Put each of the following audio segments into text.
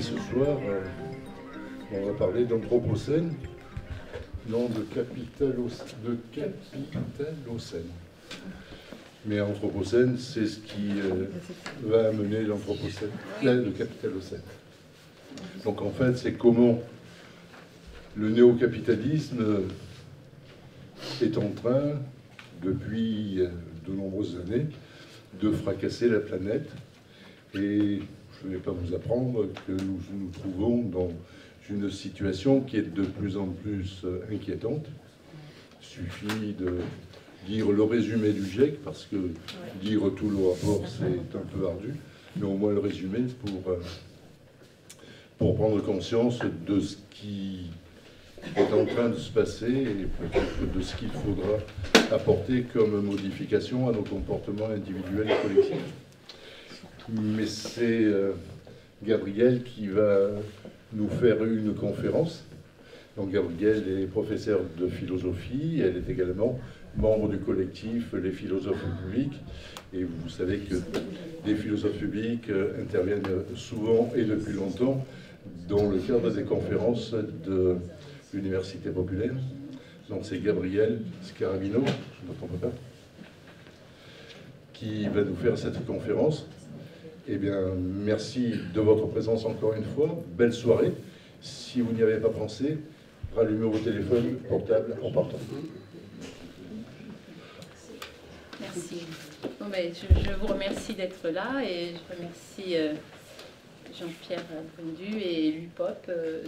Et ce soir, on va parler d'Anthropocène, non de Capitalocène. Mais Anthropocène, c'est ce qui va amener l'Anthropocène, le Capitalocène. Donc en fait, c'est comment le néo-capitalisme est en train, depuis de nombreuses années, de fracasser la planète. Et je ne vais pas vous apprendre que nous nous trouvons dans une situation qui est de plus en plus inquiétante. Il suffit de dire le résumé du GIEC, parce que dire tout le rapport, c'est un peu ardu, mais au moins le résumé pour prendre conscience de ce qui est en train de se passer et peut-être de ce qu'il faudra apporter comme modification à nos comportements individuels et collectifs. Mais c'est Gabrielle qui va nous faire une conférence. Donc Gabrielle est professeure de philosophie, elle est également membre du collectif Les Philosophes Publics, et vous savez que les philosophes publics interviennent souvent et depuis longtemps dans le cadre des conférences de l'Université populaire. Donc c'est Gabrielle Scarabino, je ne me trompe pas, qui va nous faire cette conférence. Eh bien, merci de votre présence encore une fois. Belle soirée. Si vous n'y avez pas pensé, rallumez vos téléphones portables en partant. Merci. Bon, ben, je vous remercie d'être là et je remercie Jean-Pierre Brundu et l'UPOP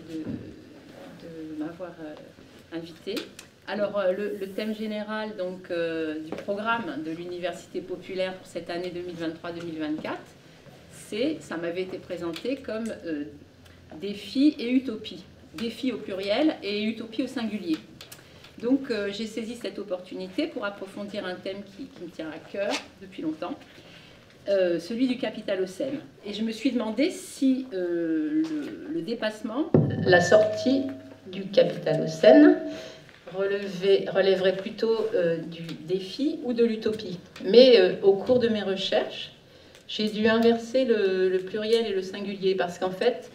de m'avoir invité. Alors, le thème général donc, du programme de l'Université populaire pour cette année 2023-2024, ça m'avait été présenté comme défi et utopie. Défi au pluriel et utopie au singulier. Donc j'ai saisi cette opportunité pour approfondir un thème qui me tient à cœur depuis longtemps, celui du capitalocène. Et je me suis demandé si le dépassement, la sortie du capitalocène relèverait plutôt du défi ou de l'utopie. Mais au cours de mes recherches, j'ai dû inverser le pluriel et le singulier parce qu'en fait,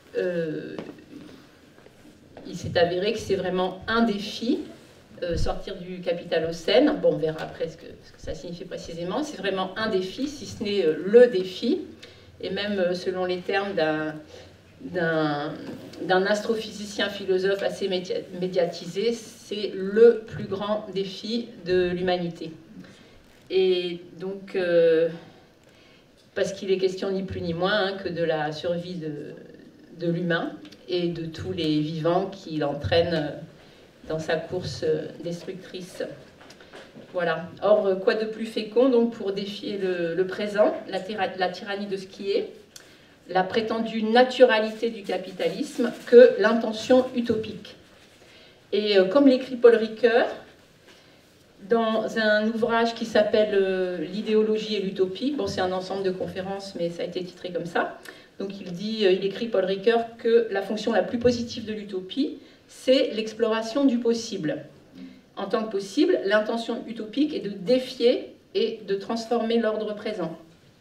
il s'est avéré que c'est vraiment un défi, sortir du capitalocène. Bon, on verra après ce que ça signifie précisément. C'est vraiment un défi, si ce n'est le défi. Et même selon les termes d'un astrophysicien philosophe assez médiatisé, c'est le plus grand défi de l'humanité. Et donc, parce qu'il est question ni plus ni moins que de la survie de l'humain et de tous les vivants qui l'entraînent dans sa course destructrice. Voilà. Or, quoi de plus fécond donc, pour défier le présent, la tyrannie de ce qui est, la prétendue naturalité du capitalisme, que l'intention utopique. Et comme l'écrit Paul Ricoeur, dans un ouvrage qui s'appelle L'idéologie et l'utopie, bon, c'est un ensemble de conférences, mais ça a été titré comme ça. Donc il écrit, Paul Ricoeur, que la fonction la plus positive de l'utopie, c'est l'exploration du possible. En tant que possible, l'intention utopique est de défier et de transformer l'ordre présent.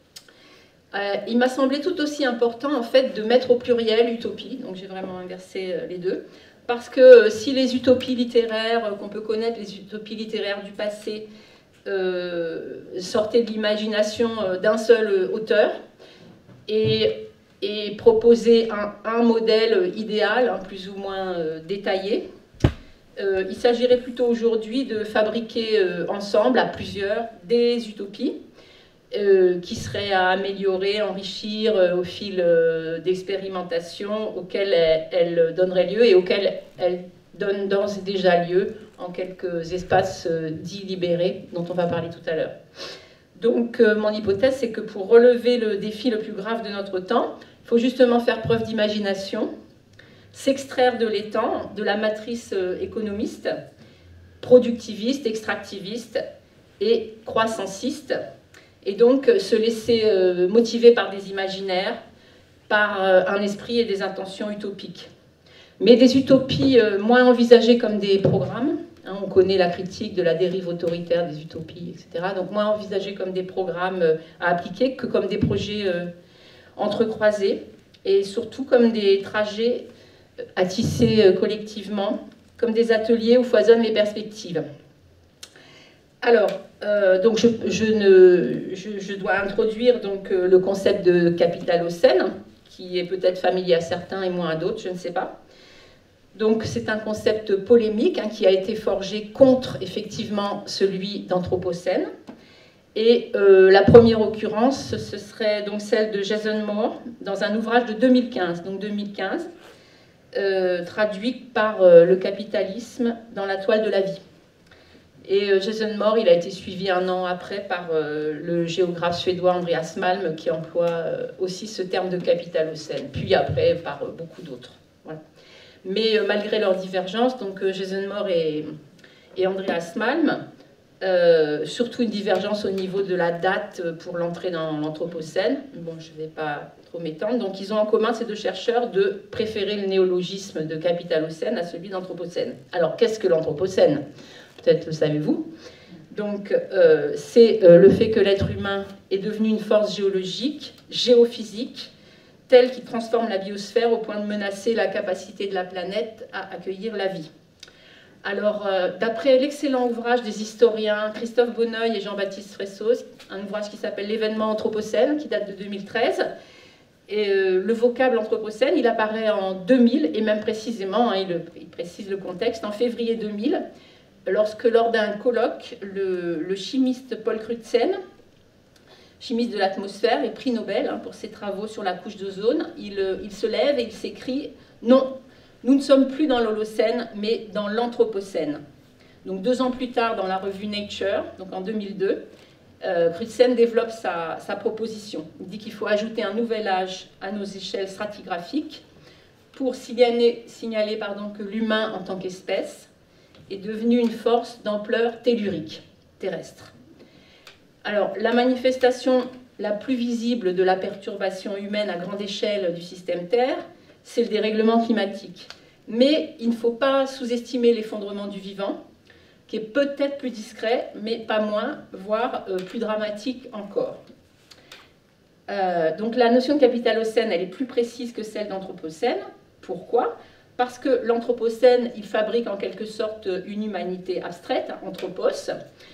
Il m'a semblé tout aussi important, en fait, de mettre au pluriel utopie, donc j'ai vraiment inversé les deux, parce que si les utopies littéraires, qu'on peut connaître, les utopies littéraires du passé, sortaient de l'imagination d'un seul auteur, et proposer un modèle idéal, plus ou moins détaillé. Il s'agirait plutôt aujourd'hui de fabriquer ensemble, à plusieurs, des utopies qui seraient à améliorer, enrichir au fil d'expérimentations auxquelles elles donneraient lieu et auxquelles elles donnent d'ores et déjà lieu en quelques espaces dits libérés dont on va parler tout à l'heure. Donc, mon hypothèse, c'est que pour relever le défi le plus grave de notre temps, il faut justement faire preuve d'imagination, s'extraire de l'étang, de la matrice économiste, productiviste, extractiviste et croissanciste, et donc se laisser motiver par des imaginaires, par un esprit et des intentions utopiques. Mais des utopies moins envisagées comme des programmes. On connaît la critique de la dérive autoritaire des utopies, etc. Donc moins envisagées comme des programmes à appliquer que comme des projets entrecroisés et surtout comme des trajets à tisser collectivement, comme des ateliers où foisonnent les perspectives. Alors, donc je dois introduire donc, le concept de capitalocène, qui est peut-être familier à certains et moins à d'autres, je ne sais pas. Donc c'est un concept polémique hein, qui a été forgé contre effectivement celui d'anthropocène. Et la première occurrence, ce serait donc celle de Jason Moore dans un ouvrage de 2015, donc 2015, traduit par le capitalisme dans la toile de la vie. Et Jason Moore, il a été suivi un an après par le géographe suédois Andreas Malm, qui emploie aussi ce terme de capitalocène, puis après par beaucoup d'autres. Voilà. Mais malgré leurs divergences, donc Jason Moore et Andreas Malm, surtout une divergence au niveau de la date pour l'entrée dans l'Anthropocène. Bon, je ne vais pas trop m'étendre. Donc, ils ont en commun, ces deux chercheurs, de préférer le néologisme de capitalocène à celui d'Anthropocène. Alors, qu'est-ce que l'Anthropocène? Peut-être le savez-vous. Donc, c'est le fait que l'être humain est devenu une force géologique, géophysique, telle qui transforme la biosphère au point de menacer la capacité de la planète à accueillir la vie. Alors, d'après l'excellent ouvrage des historiens Christophe Bonneuil et Jean-Baptiste Fressos, un ouvrage qui s'appelle L'événement anthropocène, qui date de 2013, et le vocable anthropocène, il apparaît en 2000, et même précisément, hein, il précise le contexte, en février 2000, lorsque lors d'un colloque, le chimiste Paul Crutzen, chimiste de l'atmosphère et prix Nobel hein, pour ses travaux sur la couche d'ozone, il se lève et il s'écrit « Non, nous ne sommes plus dans l'Holocène, mais dans l'Anthropocène ». Donc 2 ans plus tard, dans la revue Nature, donc en 2002, Crutzen développe sa proposition. Il dit qu'il faut ajouter un nouvel âge à nos échelles stratigraphiques pour signaler que l'humain en tant qu'espèce est devenu une force d'ampleur tellurique, terrestre. Alors, la manifestation la plus visible de la perturbation humaine à grande échelle du système Terre, c'est le dérèglement climatique. Mais il ne faut pas sous-estimer l'effondrement du vivant, qui est peut-être plus discret, mais pas moins, voire plus dramatique encore. Donc la notion de capitalocène, elle est plus précise que celle d'anthropocène. Pourquoi ? Parce que l'anthropocène, il fabrique en quelque sorte une humanité abstraite, anthropos,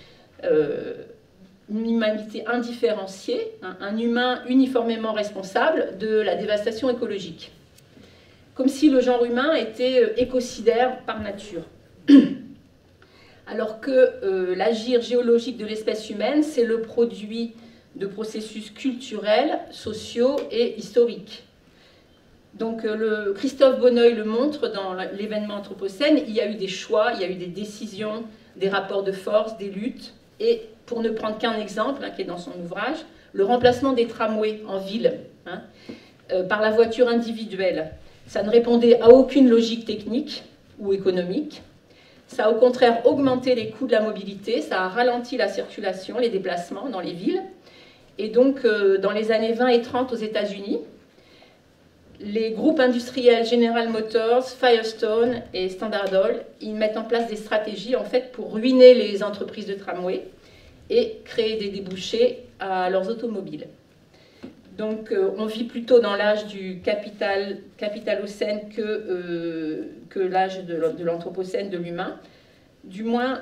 une humanité indifférenciée, un humain uniformément responsable de la dévastation écologique. Comme si le genre humain était écocidaire par nature. Alors que l'agir géologique de l'espèce humaine, c'est le produit de processus culturels, sociaux et historiques. Donc Christophe Bonneuil le montre dans l'événement anthropocène, il y a eu des choix, il y a eu des décisions, des rapports de force, des luttes, et pour ne prendre qu'un exemple, hein, qui est dans son ouvrage, le remplacement des tramways en ville hein, par la voiture individuelle. Ça ne répondait à aucune logique technique ou économique. Ça a au contraire augmenté les coûts de la mobilité, ça a ralenti la circulation, les déplacements dans les villes. Et donc, dans les années 20 et 30 aux États-Unis, les groupes industriels General Motors, Firestone et Standard Oil, ils mettent en place des stratégies en fait, pour ruiner les entreprises de tramway et créer des débouchés à leurs automobiles. Donc on vit plutôt dans l'âge du capitalocène que l'âge de l'anthropocène de l'humain. Du moins,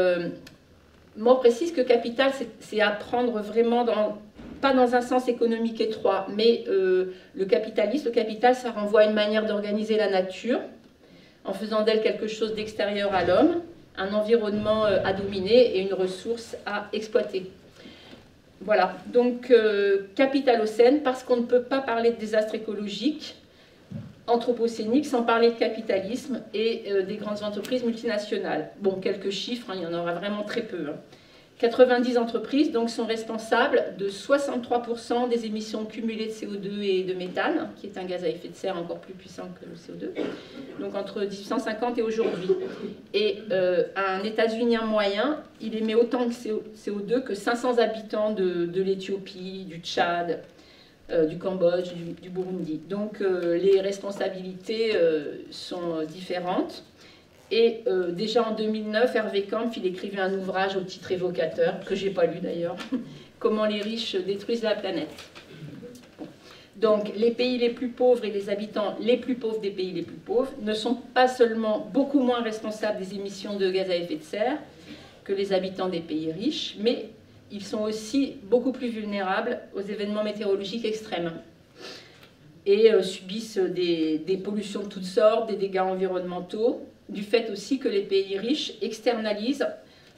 Moore précise que capital, c'est à prendre vraiment pas dans un sens économique étroit, mais le capital, ça renvoie à une manière d'organiser la nature, en faisant d'elle quelque chose d'extérieur à l'homme, un environnement à dominer et une ressource à exploiter. Voilà, donc capitalocène, parce qu'on ne peut pas parler de désastre écologique anthropocénique sans parler de capitalisme et des grandes entreprises multinationales. Bon, quelques chiffres, hein, il y en aura vraiment très peu. Hein. 90 entreprises donc, sont responsables de 63% des émissions cumulées de CO2 et de méthane, qui est un gaz à effet de serre encore plus puissant que le CO2, donc entre 1850 et aujourd'hui. Et un États-Unien moyen, il émet autant de CO2 que 500 habitants de l'Éthiopie, du Tchad, du Cambodge, du Burundi. Donc les responsabilités sont différentes. Et déjà en 2009, Hervé Kampf, il écrivait un ouvrage au titre évocateur, que je n'ai pas lu d'ailleurs, « Comment les riches détruisent la planète ». Bon. Donc les pays les plus pauvres et les habitants les plus pauvres des pays les plus pauvres ne sont pas seulement beaucoup moins responsables des émissions de gaz à effet de serre que les habitants des pays riches, mais ils sont aussi beaucoup plus vulnérables aux événements météorologiques extrêmes et subissent des pollutions de toutes sortes, des dégâts environnementaux, du fait aussi que les pays riches externalisent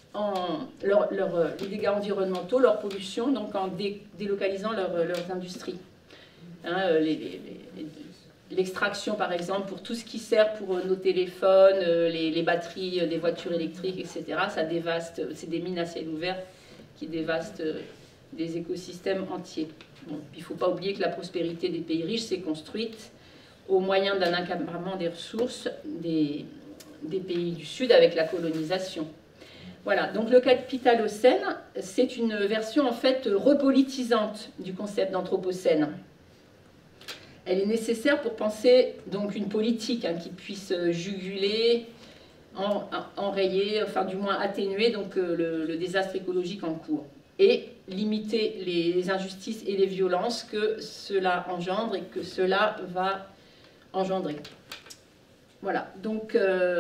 les dégâts environnementaux, leur pollution, donc en délocalisant leurs industries. Hein, l'extraction, par exemple, pour tout ce qui sert pour nos téléphones, les batteries des voitures électriques, etc., ça dévaste, c'est des mines à ciel ouvert qui dévastent des écosystèmes entiers. Bon, il ne faut pas oublier que la prospérité des pays riches s'est construite au moyen d'un accaplement des ressources des pays du Sud avec la colonisation. Voilà, donc le capitalocène, c'est une version en fait repolitisante du concept d'anthropocène. Elle est nécessaire pour penser donc une politique qui puisse juguler, enrayer, enfin du moins atténuer donc, le désastre écologique en cours et limiter les injustices et les violences que cela engendre et que cela va engendrer. Voilà, donc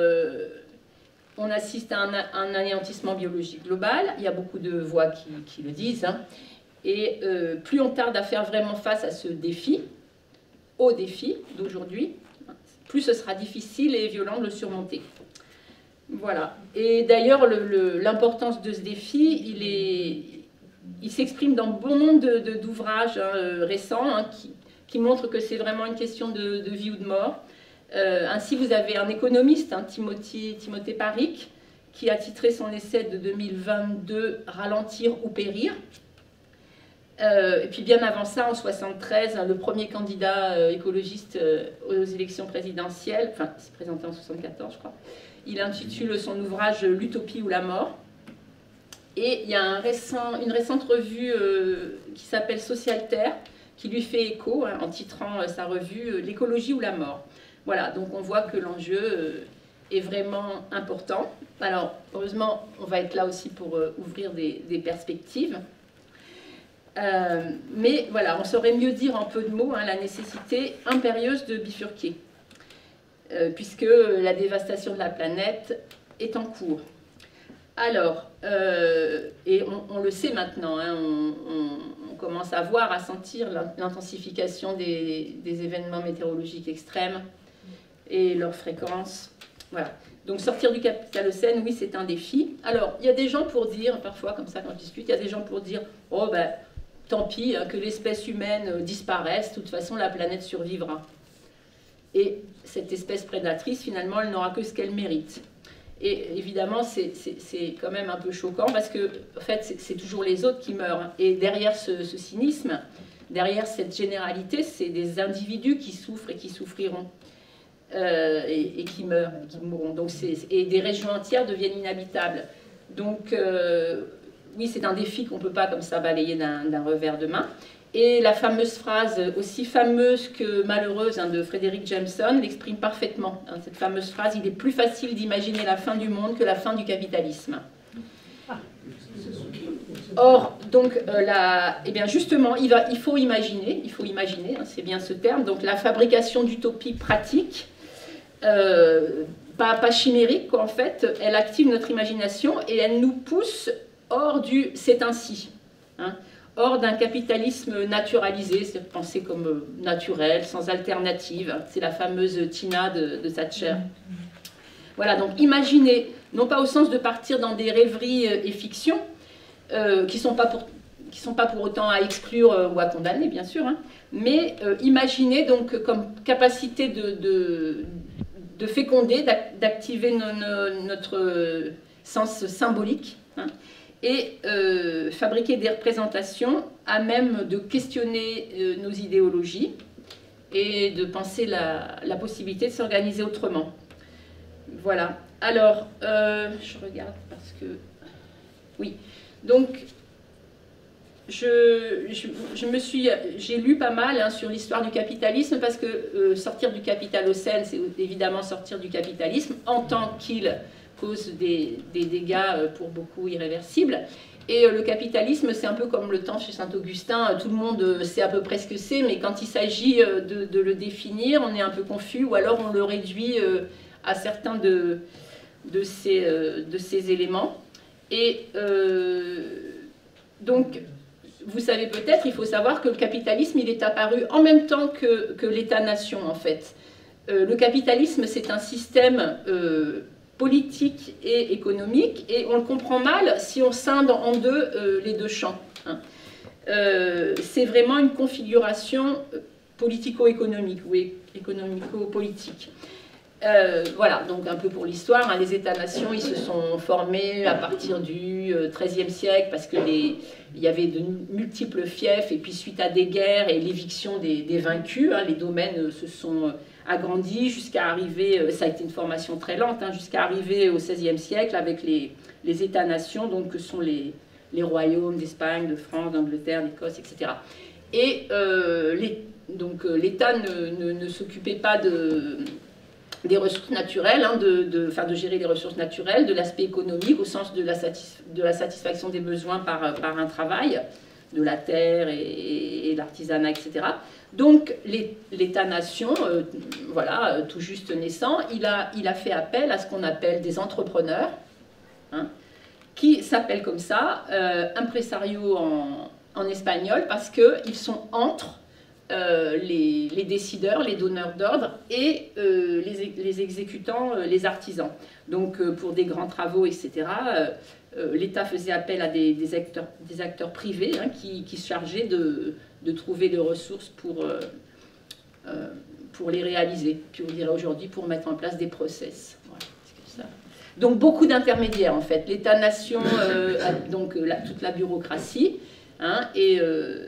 on assiste à un anéantissement biologique global, il y a beaucoup de voix qui le disent, et plus on tarde à faire vraiment face à ce défi, au défi d'aujourd'hui, plus ce sera difficile et violent de le surmonter. Voilà. Et d'ailleurs, l'importance de ce défi, il s'exprime dans bon nombre d'ouvrages récents qui montrent que c'est vraiment une question de vie ou de mort. Ainsi, vous avez un économiste, Timothée Parikh, qui a titré son essai de 2022 « Ralentir ou périr ». Et puis bien avant ça, en 1973, le premier candidat écologiste aux élections présidentielles, enfin, il s'est présenté en 1974, je crois, il intitule son ouvrage « L'utopie ou la mort ». Et il y a une récente revue qui s'appelle Social Terre, qui lui fait écho en titrant sa revue « L'écologie ou la mort ». Voilà, donc on voit que l'enjeu est vraiment important. Alors, heureusement, on va être là aussi pour ouvrir des perspectives. Mais voilà, on saurait mieux dire en peu de mots la nécessité impérieuse de bifurquer, puisque la dévastation de la planète est en cours. Alors, et on le sait maintenant, on commence à voir, à sentir l'intensification des événements météorologiques extrêmes et leur fréquence. Voilà. Donc sortir du capitalocène, oui, c'est un défi. Alors, il y a des gens pour dire, parfois comme ça quand je discute, il y a des gens pour dire, oh ben, tant pis, que l'espèce humaine disparaisse, de toute façon la planète survivra. Et cette espèce prédatrice, finalement, elle n'aura que ce qu'elle mérite. Et évidemment, c'est quand même un peu choquant parce que, en fait, c'est toujours les autres qui meurent. Et derrière ce cynisme, derrière cette généralité, c'est des individus qui souffrent et qui souffriront. Et qui meurent, et qui mourront. Donc et des régions entières deviennent inhabitables. Donc, oui, c'est un défi qu'on ne peut pas comme ça balayer d'un revers de main. Et la fameuse phrase, aussi fameuse que malheureuse, de Frédéric Jameson, l'exprime parfaitement. Cette fameuse phrase, il est plus facile d'imaginer la fin du monde que la fin du capitalisme. Or, donc, eh bien justement, il faut imaginer, c'est bien ce terme, donc la fabrication d'utopies pratiques, pas chimériques, en fait, elle active notre imagination et elle nous pousse hors du « c'est ainsi », hors d'un capitalisme naturalisé, c'est pensé comme naturel, sans alternative. C'est la fameuse Tina de Thatcher. Voilà, donc imaginez, non pas au sens de partir dans des rêveries et fictions, qui ne sont pas pour autant à exclure ou à condamner, bien sûr, mais imaginez donc comme capacité de féconder, d'activer notre sens symbolique, et fabriquer des représentations à même de questionner nos idéologies et de penser la possibilité de s'organiser autrement. Voilà. Alors, je regarde parce que... Oui. Donc, j'ai lu pas mal sur l'histoire du capitalisme parce que sortir du capitalocène, c'est évidemment sortir du capitalisme en tant qu'il cause des dégâts pour beaucoup irréversibles. Et le capitalisme, c'est un peu comme le temps chez Saint-Augustin, tout le monde sait à peu près ce que c'est, mais quand il s'agit de le définir, on est un peu confus, ou alors on le réduit à certains de ces éléments. Et donc, vous savez peut-être, il faut savoir que le capitalisme, il est apparu en même temps que l'État-nation, en fait. Le capitalisme, c'est un système politique et économique, et on le comprend mal si on scinde en deux les deux champs. Hein. C'est vraiment une configuration politico-économique ou économico-politique. Voilà, donc un peu pour l'histoire, hein, les États-nations, ils se sont formés à partir du XIIIe siècle parce qu'il y avait de multiples fiefs, et puis suite à des guerres et l'éviction des vaincus, hein, les domaines se sont agrandis jusqu'à arriver, ça a été une formation très lente, hein, jusqu'à arriver au XVIe siècle avec les États-nations, donc que sont les royaumes d'Espagne, de France, d'Angleterre, d'Écosse, etc. Et donc l'État ne s'occupait pas des ressources naturelles, hein, de gérer les ressources naturelles, de l'aspect économique au sens de la satisfaction des besoins par un travail, de la terre et l'artisanat, etc. Donc l'État-nation, voilà, tout juste naissant, il a fait appel à ce qu'on appelle des entrepreneurs, hein, qui s'appellent comme ça, impresario en espagnol, parce qu'ils sont entre les décideurs, les donneurs d'ordre et les exécutants, les artisans. Donc pour des grands travaux, etc., l'État faisait appel à des acteurs privés, hein, qui se chargeaient de trouver des ressources pour les réaliser. Puis on dirait aujourd'hui pour mettre en place des process. Voilà, c'est ça. Donc beaucoup d'intermédiaires en fait. L'État-nation, donc toute la bureaucratie, hein, et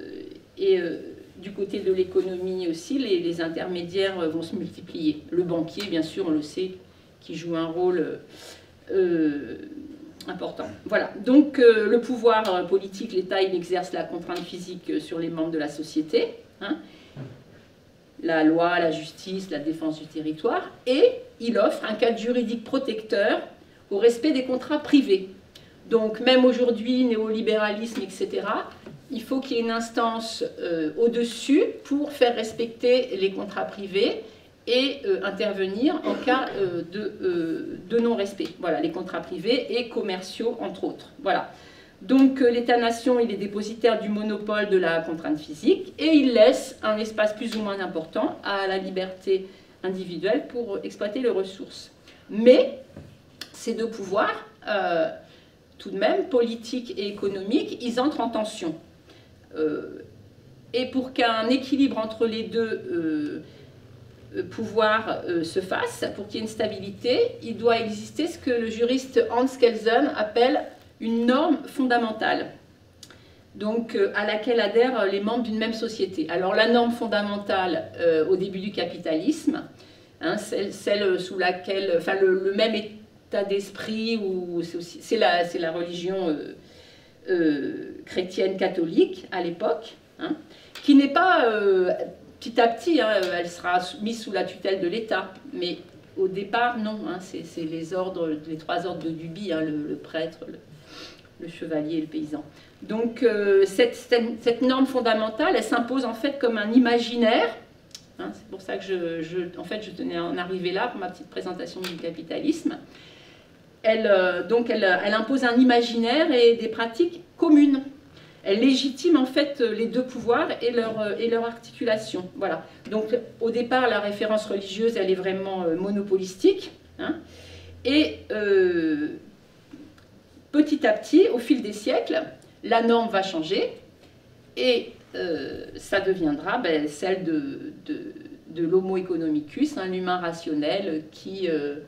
du côté de l'économie aussi, les intermédiaires vont se multiplier. Le banquier, bien sûr, on le sait, qui joue un rôle important. Voilà, donc le pouvoir politique, l'État, il exerce la contrainte physique sur les membres de la société, hein, la loi, la justice, la défense du territoire, et il offre un cadre juridique protecteur au respect des contrats privés. Donc même aujourd'hui, néolibéralisme, etc., il faut qu'il y ait une instance au-dessus pour faire respecter les contrats privés et intervenir en cas de non-respect. Voilà, les contrats privés et commerciaux, entre autres. Voilà. Donc l'État-nation, il est dépositaire du monopole de la contrainte physique et il laisse un espace plus ou moins important à la liberté individuelle pour exploiter les ressources. Mais ces deux pouvoirs, tout de même, politiques et économiques, ils entrent en tension. Et pour qu'un équilibre entre les deux pouvoirs se fasse, pour qu'il y ait une stabilité, il doit exister ce que le juriste Hans Kelsen appelle une norme fondamentale, donc à laquelle adhèrent les membres d'une même société. Alors la norme fondamentale au début du capitalisme, hein, celle sous laquelle, enfin le même état d'esprit, c'est la religion chrétienne catholique à l'époque, hein, qui n'est pas petit à petit, hein, elle sera mise sous la tutelle de l'État, mais au départ non, hein, c'est les trois ordres de Duby, hein, le prêtre, le chevalier et le paysan. Donc cette norme fondamentale, elle s'impose en fait comme un imaginaire, hein, c'est pour ça que en fait, je tenais à en arriver là pour ma petite présentation du capitalisme. Elle impose un imaginaire et des pratiques communes. Elle légitime en fait les deux pouvoirs et leur articulation. Voilà. Donc au départ, la référence religieuse, elle est vraiment monopolistique, hein, et petit à petit, au fil des siècles, la norme va changer et ça deviendra celle de l'homo economicus, hein, l'humain rationnel qui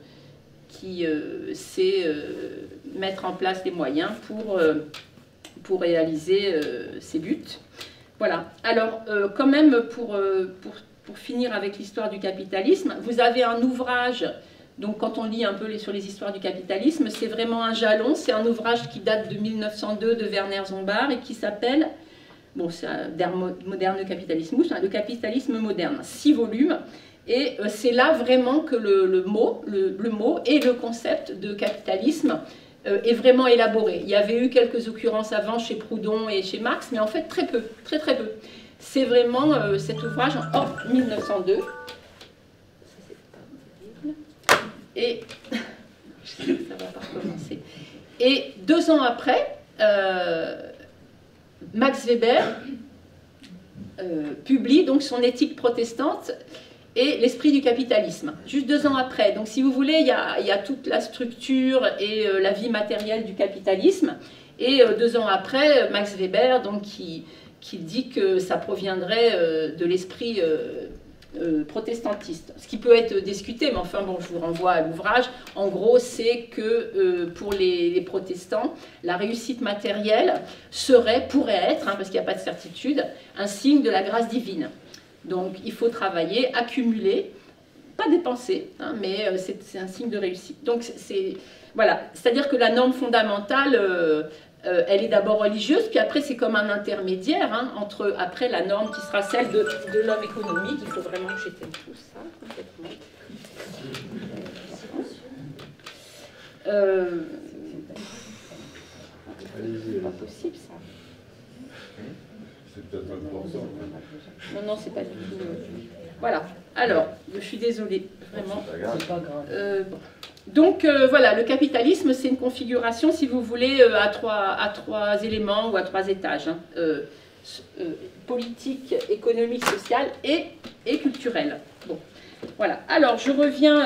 sait mettre en place les moyens pour réaliser ses buts. Voilà. Alors, quand même, pour finir avec l'histoire du capitalisme, vous avez un ouvrage, donc quand on lit un peu sur les histoires du capitalisme, c'est vraiment un jalon, c'est un ouvrage qui date de 1902 de Werner Sombart et qui s'appelle, bon, c'est Der moderne Kapitalismus, hein, le capitalisme moderne, 6 volumes. Et c'est là vraiment que le mot et le concept de capitalisme est vraiment élaboré. Il y avait eu quelques occurrences avant chez Proudhon et chez Marx, mais en fait très peu, très très peu. C'est vraiment cet ouvrage en 1902. Et ça va pas recommencer. Et 2 ans après, Max Weber publie donc son Éthique protestante et l'esprit du capitalisme, juste 2 ans après. Donc si vous voulez, il y a toute la structure et la vie matérielle du capitalisme, et 2 ans après, Max Weber, donc, qui dit que ça proviendrait de l'esprit protestantiste. Ce qui peut être discuté, mais enfin bon, je vous renvoie à l'ouvrage. En gros, c'est que pour les protestants, la réussite matérielle pourrait être, parce qu'il n'y a pas de certitude, un signe de la grâce divine. Donc il faut travailler, accumuler, pas dépenser, mais c'est un signe de réussite. Donc voilà, c'est-à-dire que la norme fondamentale, elle est d'abord religieuse, puis après c'est comme un intermédiaire entre après la norme qui sera celle de l'homme économique. Il faut vraiment que j'éteigne tout ça complètement. C'est pas possible ça. C'est peut-être important. Non, c'est pas du tout. Voilà. Alors, je suis désolée, vraiment. C'est pas grave. Bon. Donc voilà, le capitalisme, c'est une configuration, si vous voulez, à trois éléments ou à 3 étages. Politique, économique, social et culturel. Bon, voilà. Alors, je reviens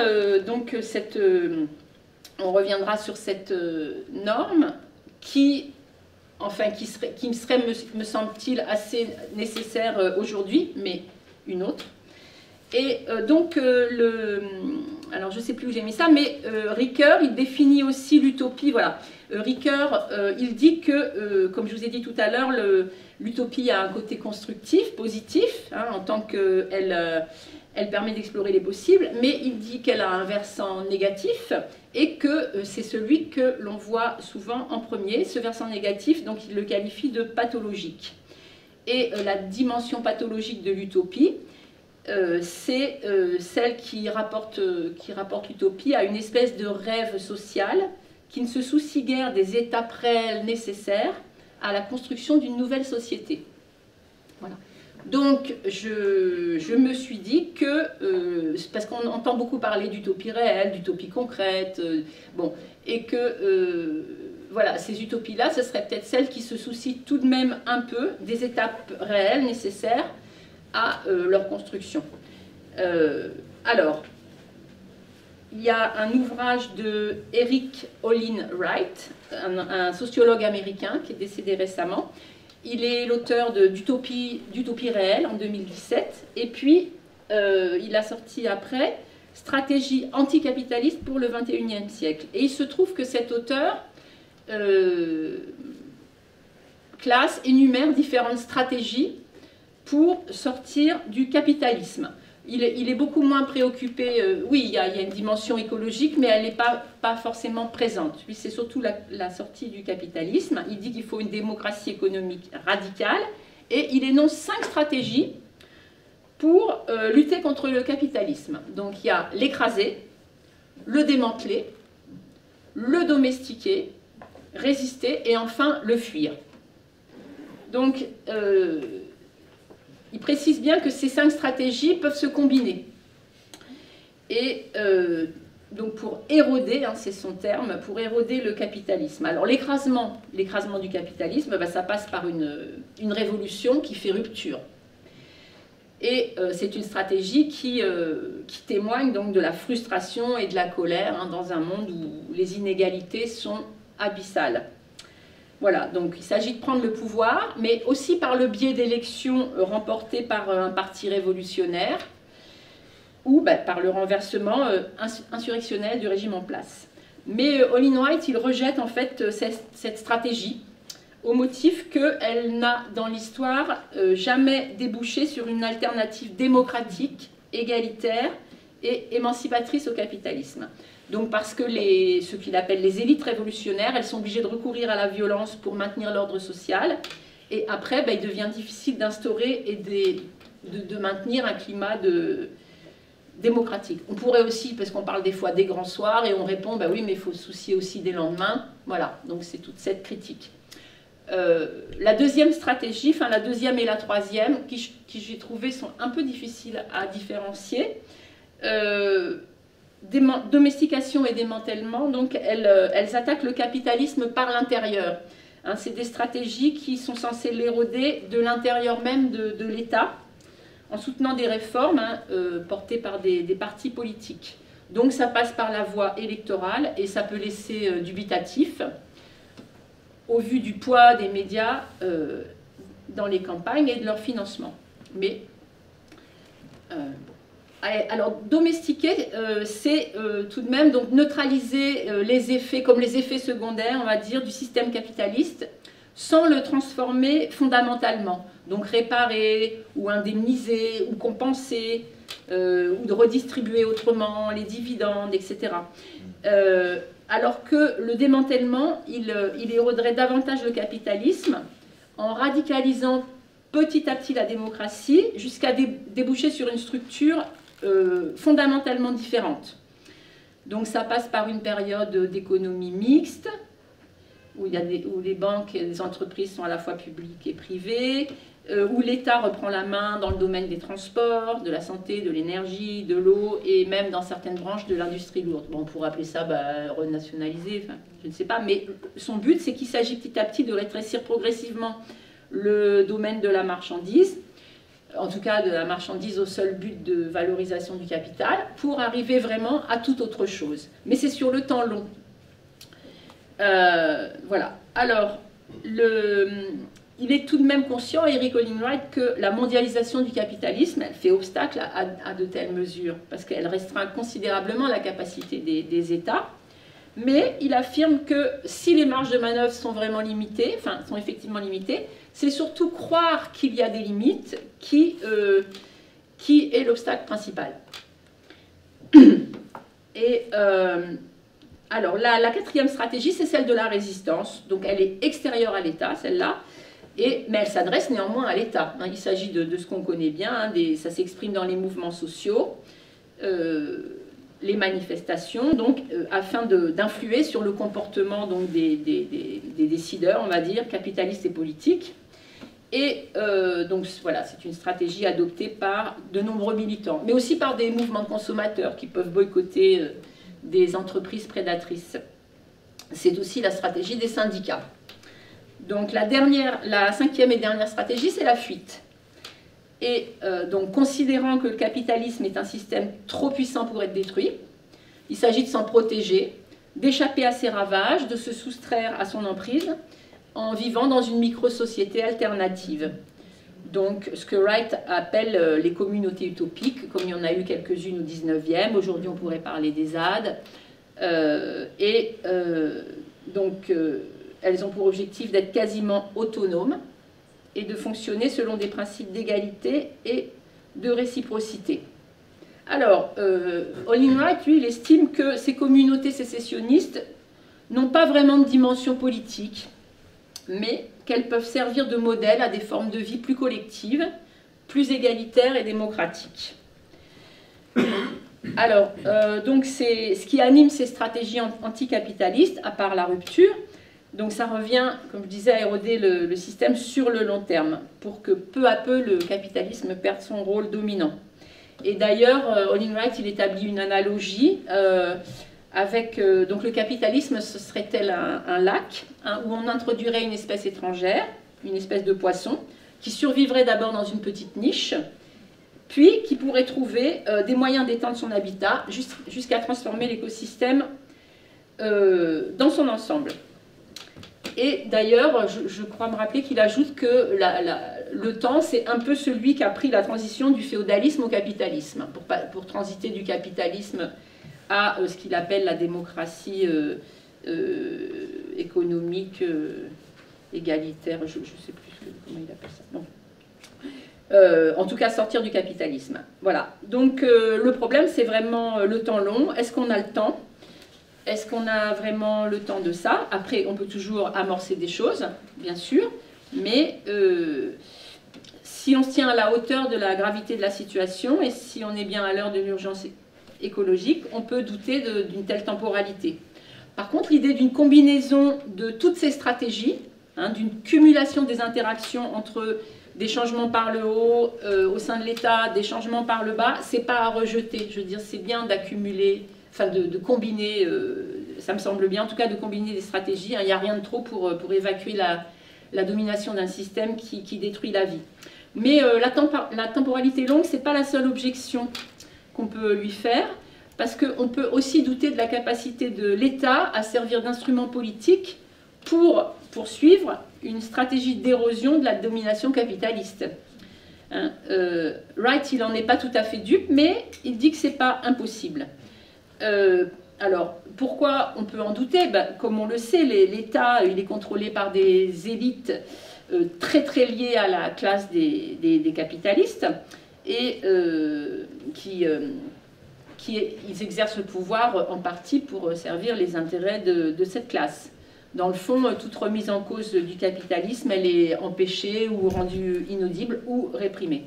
on reviendra sur cette norme qui me serait, me semble-t-il, assez nécessaire aujourd'hui, mais une autre. Et alors je ne sais plus où j'ai mis ça, mais Ricoeur, il définit aussi l'utopie. Voilà. Ricoeur, il dit que, comme je vous ai dit tout à l'heure, l'utopie a un côté constructif, positif, en tant qu'elle elle permet d'explorer les possibles, mais il dit qu'elle a un versant négatif et que c'est celui que l'on voit souvent en premier. Ce versant négatif, donc il le qualifie de pathologique. Et la dimension pathologique de l'utopie, c'est celle qui rapporte l'utopie à une espèce de rêve social qui ne se soucie guère des étapes réelles nécessaires à la construction d'une nouvelle société. Voilà. Donc, je me suis dit que, parce qu'on entend beaucoup parler d'utopie réelle, d'utopie concrète, et que, voilà, ces utopies-là, ce serait peut-être celles qui se soucient tout de même un peu des étapes réelles nécessaires à leur construction. Alors, il y a un ouvrage de Eric Olin Wright, un sociologue américain qui est décédé récemment. Il est l'auteur d'Utopie réelle en 2017. Et puis, il a sorti après Stratégie anticapitaliste pour le XXIe siècle. Et il se trouve que cet auteur énumère différentes stratégies pour sortir du capitalisme. Il est beaucoup moins préoccupé, oui, il y a une dimension écologique, mais elle n'est pas forcément présente. Lui, c'est surtout la sortie du capitalisme. Il dit qu'il faut une démocratie économique radicale, et il énonce 5 stratégies pour lutter contre le capitalisme. Donc il y a l'écraser, le démanteler, le domestiquer, résister, et enfin le fuir. Donc, il précise bien que ces 5 stratégies peuvent se combiner. Et donc pour éroder, c'est son terme, pour éroder le capitalisme. Alors l'écrasement du capitalisme, ça passe par une révolution qui fait rupture. Et c'est une stratégie qui témoigne donc de la frustration et de la colère dans un monde où les inégalités sont abyssales. Voilà, donc il s'agit de prendre le pouvoir, mais aussi par le biais d'élections remportées par un parti révolutionnaire ou par le renversement insurrectionnel du régime en place. Mais Olin Wright, il rejette en fait cette stratégie au motif qu'elle n'a dans l'histoire jamais débouché sur une alternative démocratique, égalitaire et émancipatrice au capitalisme. Donc parce que ce qu'il appelle les élites révolutionnaires, elles sont obligées de recourir à la violence pour maintenir l'ordre social. Et après, il devient difficile d'instaurer et de maintenir un climat démocratique. On pourrait aussi, parce qu'on parle des fois des grands soirs, et on répond, bah oui, mais il faut se soucier aussi des lendemains. Voilà, donc c'est toute cette critique. La deuxième stratégie, enfin la deuxième et la troisième, qui j'ai trouvé sont un peu difficiles à différencier. Domestication et démantèlement, donc elles attaquent le capitalisme par l'intérieur. Hein, c'est des stratégies qui sont censées l'éroder de l'intérieur même de l'État, en soutenant des réformes portées par des partis politiques. Donc ça passe par la voie électorale et ça peut laisser dubitatif au vu du poids des médias dans les campagnes et de leur financement. Mais, alors, domestiquer, c'est tout de même donc, neutraliser les effets, comme les effets secondaires, on va dire, du système capitaliste, sans le transformer fondamentalement. Donc réparer, ou indemniser, ou compenser, ou de redistribuer autrement les dividendes, etc. Alors que le démantèlement, il éroderait davantage le capitalisme en radicalisant petit à petit la démocratie jusqu'à déboucher sur une structure fondamentalement différente. Donc ça passe par une période d'économie mixte, où les banques et les entreprises sont à la fois publiques et privées, où l'État reprend la main dans le domaine des transports, de la santé, de l'énergie, de l'eau, et même dans certaines branches de l'industrie lourde. Bon, on pourrait appeler ça renationaliser, enfin, je ne sais pas, mais son but, c'est qu'il s'agit petit à petit de rétrécir progressivement le domaine de la marchandise, en tout cas de la marchandise au seul but de valorisation du capital, pour arriver vraiment à toute autre chose. Mais c'est sur le temps long. Voilà. Alors, il est tout de même conscient, Eric Olin Wright, que la mondialisation du capitalisme, elle fait obstacle à de telles mesures, parce qu'elle restreint considérablement la capacité des États. Mais il affirme que si les marges de manœuvre sont vraiment limitées, enfin, sont effectivement limitées, c'est surtout croire qu'il y a des limites qui est l'obstacle principal. Et alors, la quatrième stratégie, c'est celle de la résistance. Donc, elle est extérieure à l'État, celle-là, mais elle s'adresse néanmoins à l'État. Hein, il s'agit de ce qu'on connaît bien, hein, ça s'exprime dans les mouvements sociaux, les manifestations, donc, afin d'influer sur le comportement donc, des décideurs, on va dire, capitalistes et politiques. Et donc voilà, c'est une stratégie adoptée par de nombreux militants, mais aussi par des mouvements de consommateurs qui peuvent boycotter des entreprises prédatrices. C'est aussi la stratégie des syndicats. Donc la cinquième et dernière stratégie, c'est la fuite. Et donc considérant que le capitalisme est un système trop puissant pour être détruit, il s'agit de s'en protéger, d'échapper à ses ravages, de se soustraire à son emprise, en vivant dans une micro-société alternative. Donc, ce que Wright appelle les communautés utopiques, comme il y en a eu quelques-unes au 19e, aujourd'hui on pourrait parler des ZAD, donc elles ont pour objectif d'être quasiment autonomes et de fonctionner selon des principes d'égalité et de réciprocité. Alors, Olin Wright, lui, il estime que ces communautés sécessionnistes n'ont pas vraiment de dimension politique, mais qu'elles peuvent servir de modèle à des formes de vie plus collectives, plus égalitaires et démocratiques. Alors, donc c'est ce qui anime ces stratégies anticapitalistes, à part la rupture. Donc ça revient, comme je disais, à éroder le système sur le long terme, pour que peu à peu le capitalisme perde son rôle dominant. Et d'ailleurs, Olin Wright, il établit une analogie avec donc le capitalisme, ce serait tel un lac où on introduirait une espèce étrangère, une espèce de poisson, qui survivrait d'abord dans une petite niche, puis qui pourrait trouver des moyens d'étendre son habitat jusqu'à transformer l'écosystème dans son ensemble. Et d'ailleurs, je crois me rappeler qu'il ajoute que le temps, c'est un peu celui qui a pris la transition du féodalisme au capitalisme, pour transiter du capitalisme à ce qu'il appelle la démocratie économique égalitaire, je ne sais plus comment il appelle ça. Non. En tout cas, sortir du capitalisme. Voilà. Donc, le problème, c'est vraiment le temps long. Est-ce qu'on a le temps ? Est-ce qu'on a vraiment le temps de ça? Après, on peut toujours amorcer des choses, bien sûr, mais si on se tient à la hauteur de la gravité de la situation et si on est bien à l'heure de l'urgence écologique, on peut douter d'une telle temporalité. Par contre, l'idée d'une combinaison de toutes ces stratégies, hein, d'une cumulation des interactions entre des changements par le haut au sein de l'État, des changements par le bas, c'est pas à rejeter. Je veux dire, c'est bien d'accumuler, enfin de combiner, ça me semble bien en tout cas de combiner des stratégies. Il n'y a rien de trop pour évacuer la domination d'un système qui détruit la vie. Mais la temporalité longue, c'est pas la seule objection qu'on peut lui faire, parce qu'on peut aussi douter de la capacité de l'État à servir d'instrument politique pour poursuivre une stratégie d'érosion de la domination capitaliste. Hein, Wright, il n'en est pas tout à fait dupe, mais il dit que ce n'est pas impossible. Alors, pourquoi on peut en douter? Ben, comme on le sait, l'État, il est contrôlé par des élites très très liées à la classe des capitalistes, et ils exercent le pouvoir en partie pour servir les intérêts de cette classe. Dans le fond, toute remise en cause du capitalisme, elle est empêchée ou rendue inaudible ou réprimée.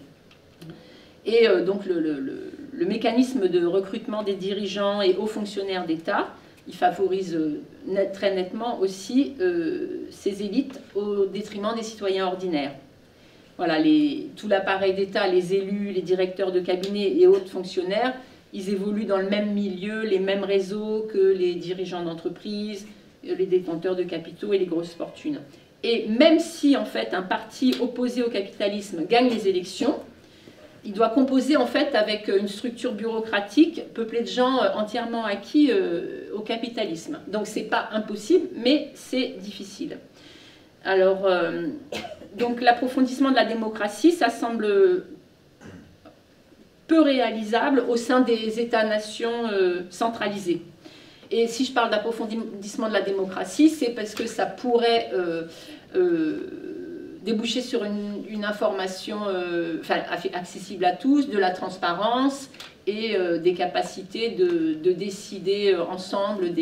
Et donc le mécanisme de recrutement des dirigeants et hauts fonctionnaires d'État, il favorise très nettement aussi ces élites au détriment des citoyens ordinaires. Voilà, tout l'appareil d'État, les élus, les directeurs de cabinet et autres fonctionnaires, ils évoluent dans le même milieu, les mêmes réseaux que les dirigeants d'entreprise, les détenteurs de capitaux et les grosses fortunes. Et même si en fait un parti opposé au capitalisme gagne les élections, il doit composer en fait avec une structure bureaucratique peuplée de gens entièrement acquis au capitalisme. Donc c'est pas impossible, mais c'est difficile. Alors, donc l'approfondissement de la démocratie, ça semble peu réalisable au sein des États-nations centralisés. Et si je parle d'approfondissement de la démocratie, c'est parce que ça pourrait déboucher sur une information accessible à tous, de la transparence et des capacités de décider ensemble,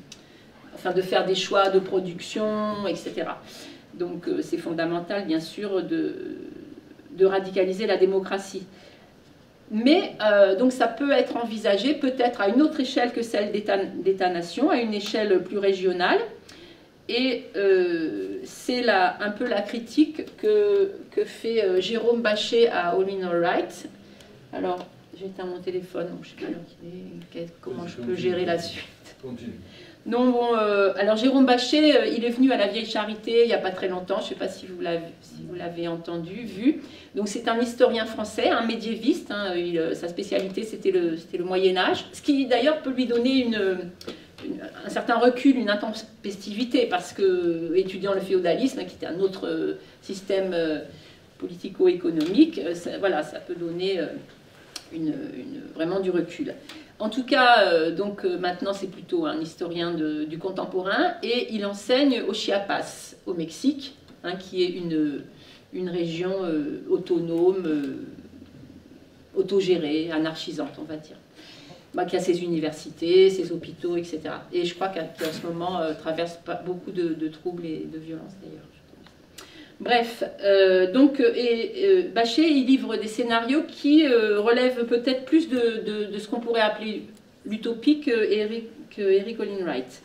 de faire des choix de production, etc. Donc c'est fondamental, bien sûr, de radicaliser la démocratie. Mais donc ça peut être envisagé peut-être à une autre échelle que celle d'État-nation, à une échelle plus régionale. Et c'est un peu la critique que fait Jérôme Bachet à All in All Right. Alors, j'éteins mon téléphone, donc je ne sais pas l'heure qu'il est, comment je peux gérer la suite. Continue. Non, bon, alors Jérôme Bachet, il est venu à la Vieille Charité il n'y a pas très longtemps, je ne sais pas si vous l'avez entendu, vu. Donc c'est un historien français, un médiéviste, hein, sa spécialité c'était le Moyen-Âge, ce qui d'ailleurs peut lui donner un certain recul, une intempestivité, parce que étudiant le féodalisme, qui était un autre système politico-économique, voilà, ça peut donner vraiment du recul. En tout cas, maintenant c'est plutôt un historien du contemporain, et il enseigne au Chiapas, au Mexique, hein, qui est une région autonome, autogérée, anarchisante, on va dire. Qui a ses universités, ses hôpitaux, etc. Et je crois qu'en ce moment traverse beaucoup de troubles et de violences d'ailleurs. Bref, Bachet, il livre des scénarios qui relèvent peut-être plus de ce qu'on pourrait appeler l'utopie que Eric Olin Wright.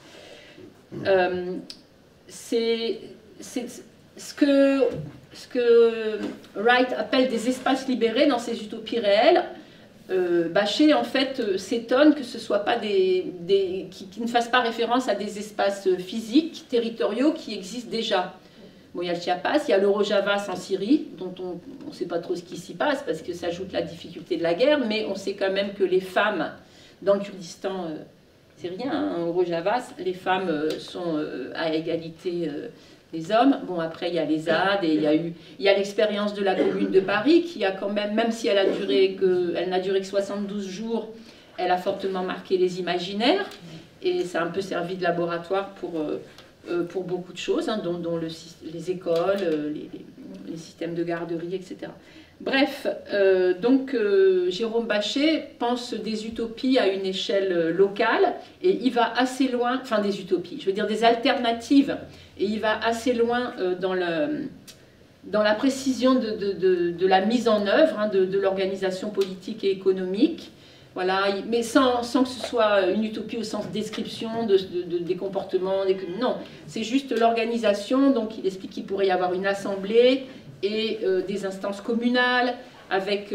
C'est ce que Wright appelle des espaces libérés dans ces utopies réelles. Bachet, en fait, s'étonne que ce soit pas qui ne fasse pas référence à des espaces physiques, territoriaux qui existent déjà. Bon, il y a le Chiapas, il y a le Rojavas en Syrie, dont on ne sait pas trop ce qui s'y passe, parce que ça ajoute la difficulté de la guerre, mais on sait quand même que les femmes, dans le Kurdistan syrien, hein, au Rojavas, les femmes sont à égalité des hommes. Bon, après, il y a les ZAD, et il y a l'expérience de la Commune de Paris, qui a quand même si elle n'a duré que 72 jours, elle a fortement marqué les imaginaires, et ça a un peu servi de laboratoire pour beaucoup de choses, hein, dont les écoles, les systèmes de garderie, etc. Bref, Jérôme Bachet pense des utopies à une échelle locale, et il va assez loin, enfin des utopies, je veux dire des alternatives, et il va assez loin dans dans la précision de la mise en œuvre hein, de l'organisation politique et économique. Voilà, mais sans que ce soit une utopie au sens description des comportements. Non, c'est juste l'organisation. Donc il explique qu'il pourrait y avoir une assemblée et des instances communales, avec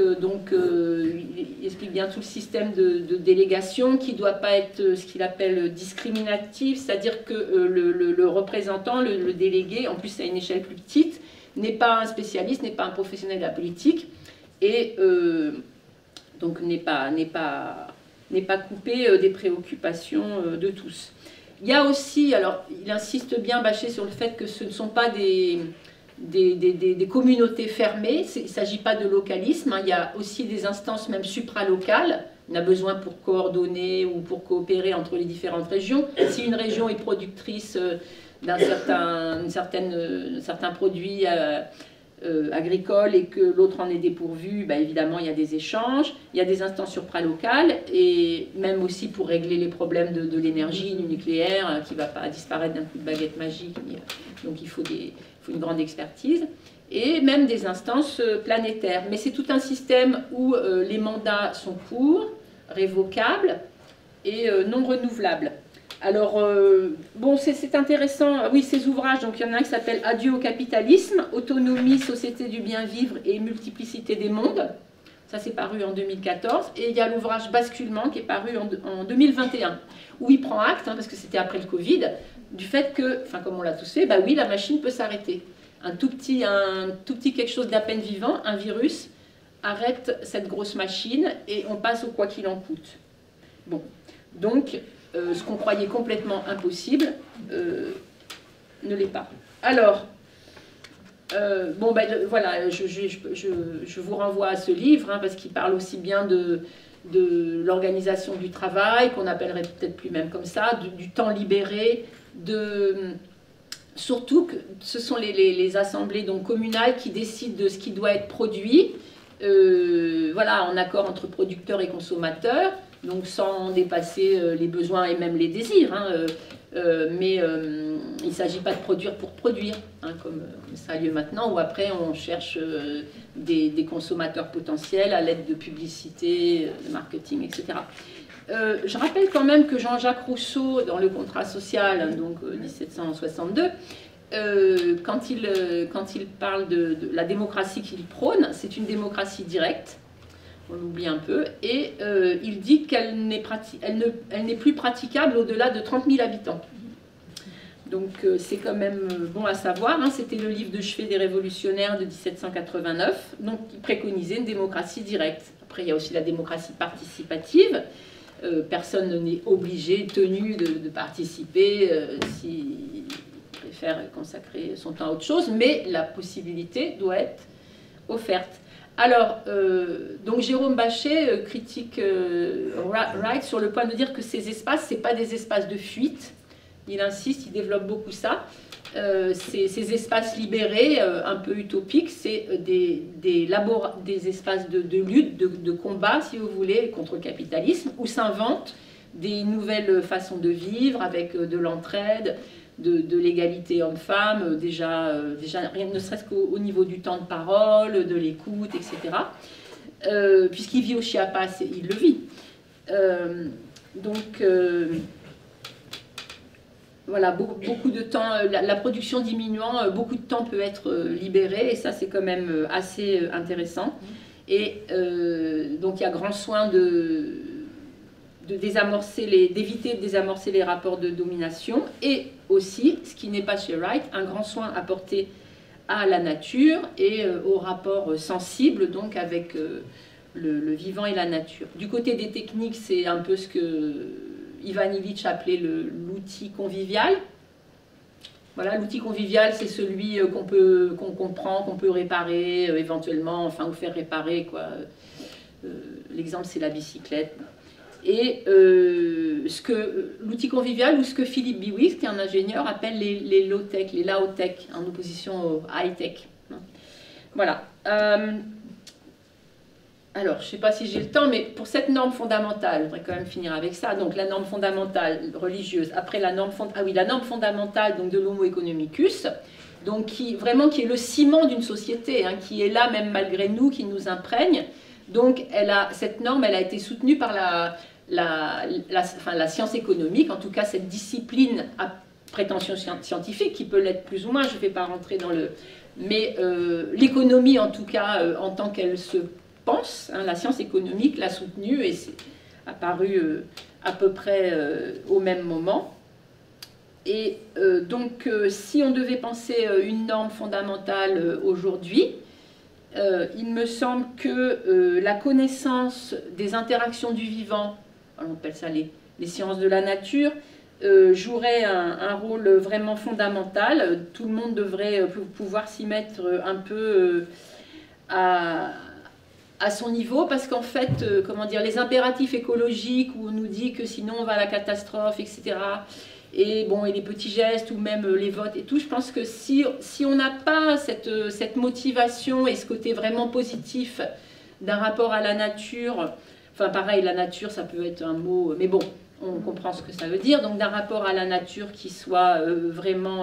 il explique bien tout le système de délégation qui ne doit pas être ce qu'il appelle discriminatif, c'est-à-dire que le représentant, le délégué, en plus à une échelle plus petite, n'est pas un spécialiste, n'est pas un professionnel de la politique, et donc n'est pas coupé des préoccupations de tous. Il y a aussi, alors il insiste bien, Bachet, sur le fait que ce ne sont pas des communautés fermées, il ne s'agit pas de localisme, hein. Il y a aussi des instances même supralocales, on a besoin pour coordonner ou pour coopérer entre les différentes régions. Si une région est productrice d'un certain produit agricole et que l'autre en est dépourvu, bah évidemment il y a des échanges, il y a des instances supralocales, et même aussi pour régler les problèmes de l'énergie, du nucléaire, qui ne va pas disparaître d'un coup de baguette magique, donc il faut une grande expertise, et même des instances planétaires. Mais c'est tout un système où les mandats sont courts, révocables et non renouvelables. Alors, bon, c'est intéressant, oui, ces ouvrages, donc il y en a un qui s'appelle « Adieu au capitalisme, autonomie, société du bien-vivre et multiplicité des mondes ». Ça, c'est paru en 2014. Et il y a l'ouvrage « Basculement » qui est paru en 2021, où il prend acte, hein, parce que c'était après le Covid, du fait que, enfin, comme on l'a tous fait, bah oui, la machine peut s'arrêter. Un tout petit quelque chose d'à peine vivant, un virus, arrête cette grosse machine et on passe au quoi qu'il en coûte. Bon, donc... ce qu'on croyait complètement impossible ne l'est pas. Alors, bon, ben, voilà, je vous renvoie à ce livre, hein, parce qu'il parle aussi bien de l'organisation du travail, qu'on appellerait peut-être plus même comme ça, du temps libéré, surtout que ce sont les assemblées donc, communales qui décident de ce qui doit être produit, voilà, en accord entre producteurs et consommateurs, donc sans dépasser les besoins et même les désirs, hein, mais il ne s'agit pas de produire pour produire, hein, comme ça a lieu maintenant, où après on cherche des consommateurs potentiels à l'aide de publicité, de marketing, etc. Je rappelle quand même que Jean-Jacques Rousseau, dans le contrat social, donc 1762, quand il parle de la démocratie qu'il prône, c'est une démocratie directe, on l'oublie un peu, et il dit qu'elle n'est plus praticable au-delà de 30 000 habitants. Donc c'est quand même bon à savoir, hein, c'était le livre de chevet des révolutionnaires de 1789, donc il préconisait une démocratie directe. Après il y a aussi la démocratie participative, personne n'est obligé, tenu de participer s'il préfère consacrer son temps à autre chose, mais la possibilité doit être offerte. Alors, donc Jérôme Bachet critique Wright sur le point de dire que ces espaces, ce n'est pas des espaces de fuite. Il insiste, il développe beaucoup ça. Ces espaces libérés, un peu utopiques, c'est des espaces de lutte, de combat, si vous voulez, contre le capitalisme, où s'inventent des nouvelles façons de vivre avec de l'entraide, de l'égalité homme-femme, déjà rien ne serait-ce qu'au niveau du temps de parole, de l'écoute, etc. Puisqu'il vit au Chiapas, il le vit. Donc, voilà, beaucoup de temps, la production diminuant, beaucoup de temps peut être libéré, et ça c'est quand même assez intéressant. Et donc il y a grand soin d'éviter de désamorcer les rapports de domination, et aussi, ce qui n'est pas chez Wright, un grand soin apporté à la nature et aux rapports sensibles donc avec le vivant et la nature. Du côté des techniques, c'est un peu ce que Ivan Illich appelait l'outil convivial. Voilà, l'outil convivial, c'est celui qu'on comprend, qu'on peut réparer éventuellement, enfin, ou faire réparer, quoi. L'exemple, c'est la bicyclette. Et l'outil convivial, ou ce que Philippe Biwix, qui est un ingénieur, appelle les low-tech, les lao-tech, en opposition au high-tech. Voilà. Alors, je ne sais pas si j'ai le temps, mais pour cette norme fondamentale, je voudrais quand même finir avec ça. Donc, la norme fondamentale religieuse, après la norme fondamentale donc, de l'homo economicus, donc qui est le ciment d'une société, hein, qui est là même malgré nous, qui nous imprègne. Donc cette norme, elle a été soutenue par la science économique, en tout cas cette discipline à prétention scientifique, qui peut l'être plus ou moins, je ne vais pas rentrer dans le... Mais l'économie, en tout cas, en tant qu'elle se pense, hein, la science économique l'a soutenue et c'est apparu à peu près au même moment. Et donc, si on devait penser une norme fondamentale aujourd'hui, il me semble que la connaissance des interactions du vivant, on appelle ça les sciences de la nature, jouerait un rôle vraiment fondamental. Tout le monde devrait pouvoir s'y mettre un peu à son niveau, parce qu'en fait, comment dire, les impératifs écologiques où on nous dit que sinon on va à la catastrophe, etc., et bon, et les petits gestes, ou même les votes et tout, je pense que si on n'a pas cette motivation et ce côté vraiment positif d'un rapport à la nature, enfin pareil, la nature, ça peut être un mot, mais bon, on comprend ce que ça veut dire, donc d'un rapport à la nature qui soit vraiment,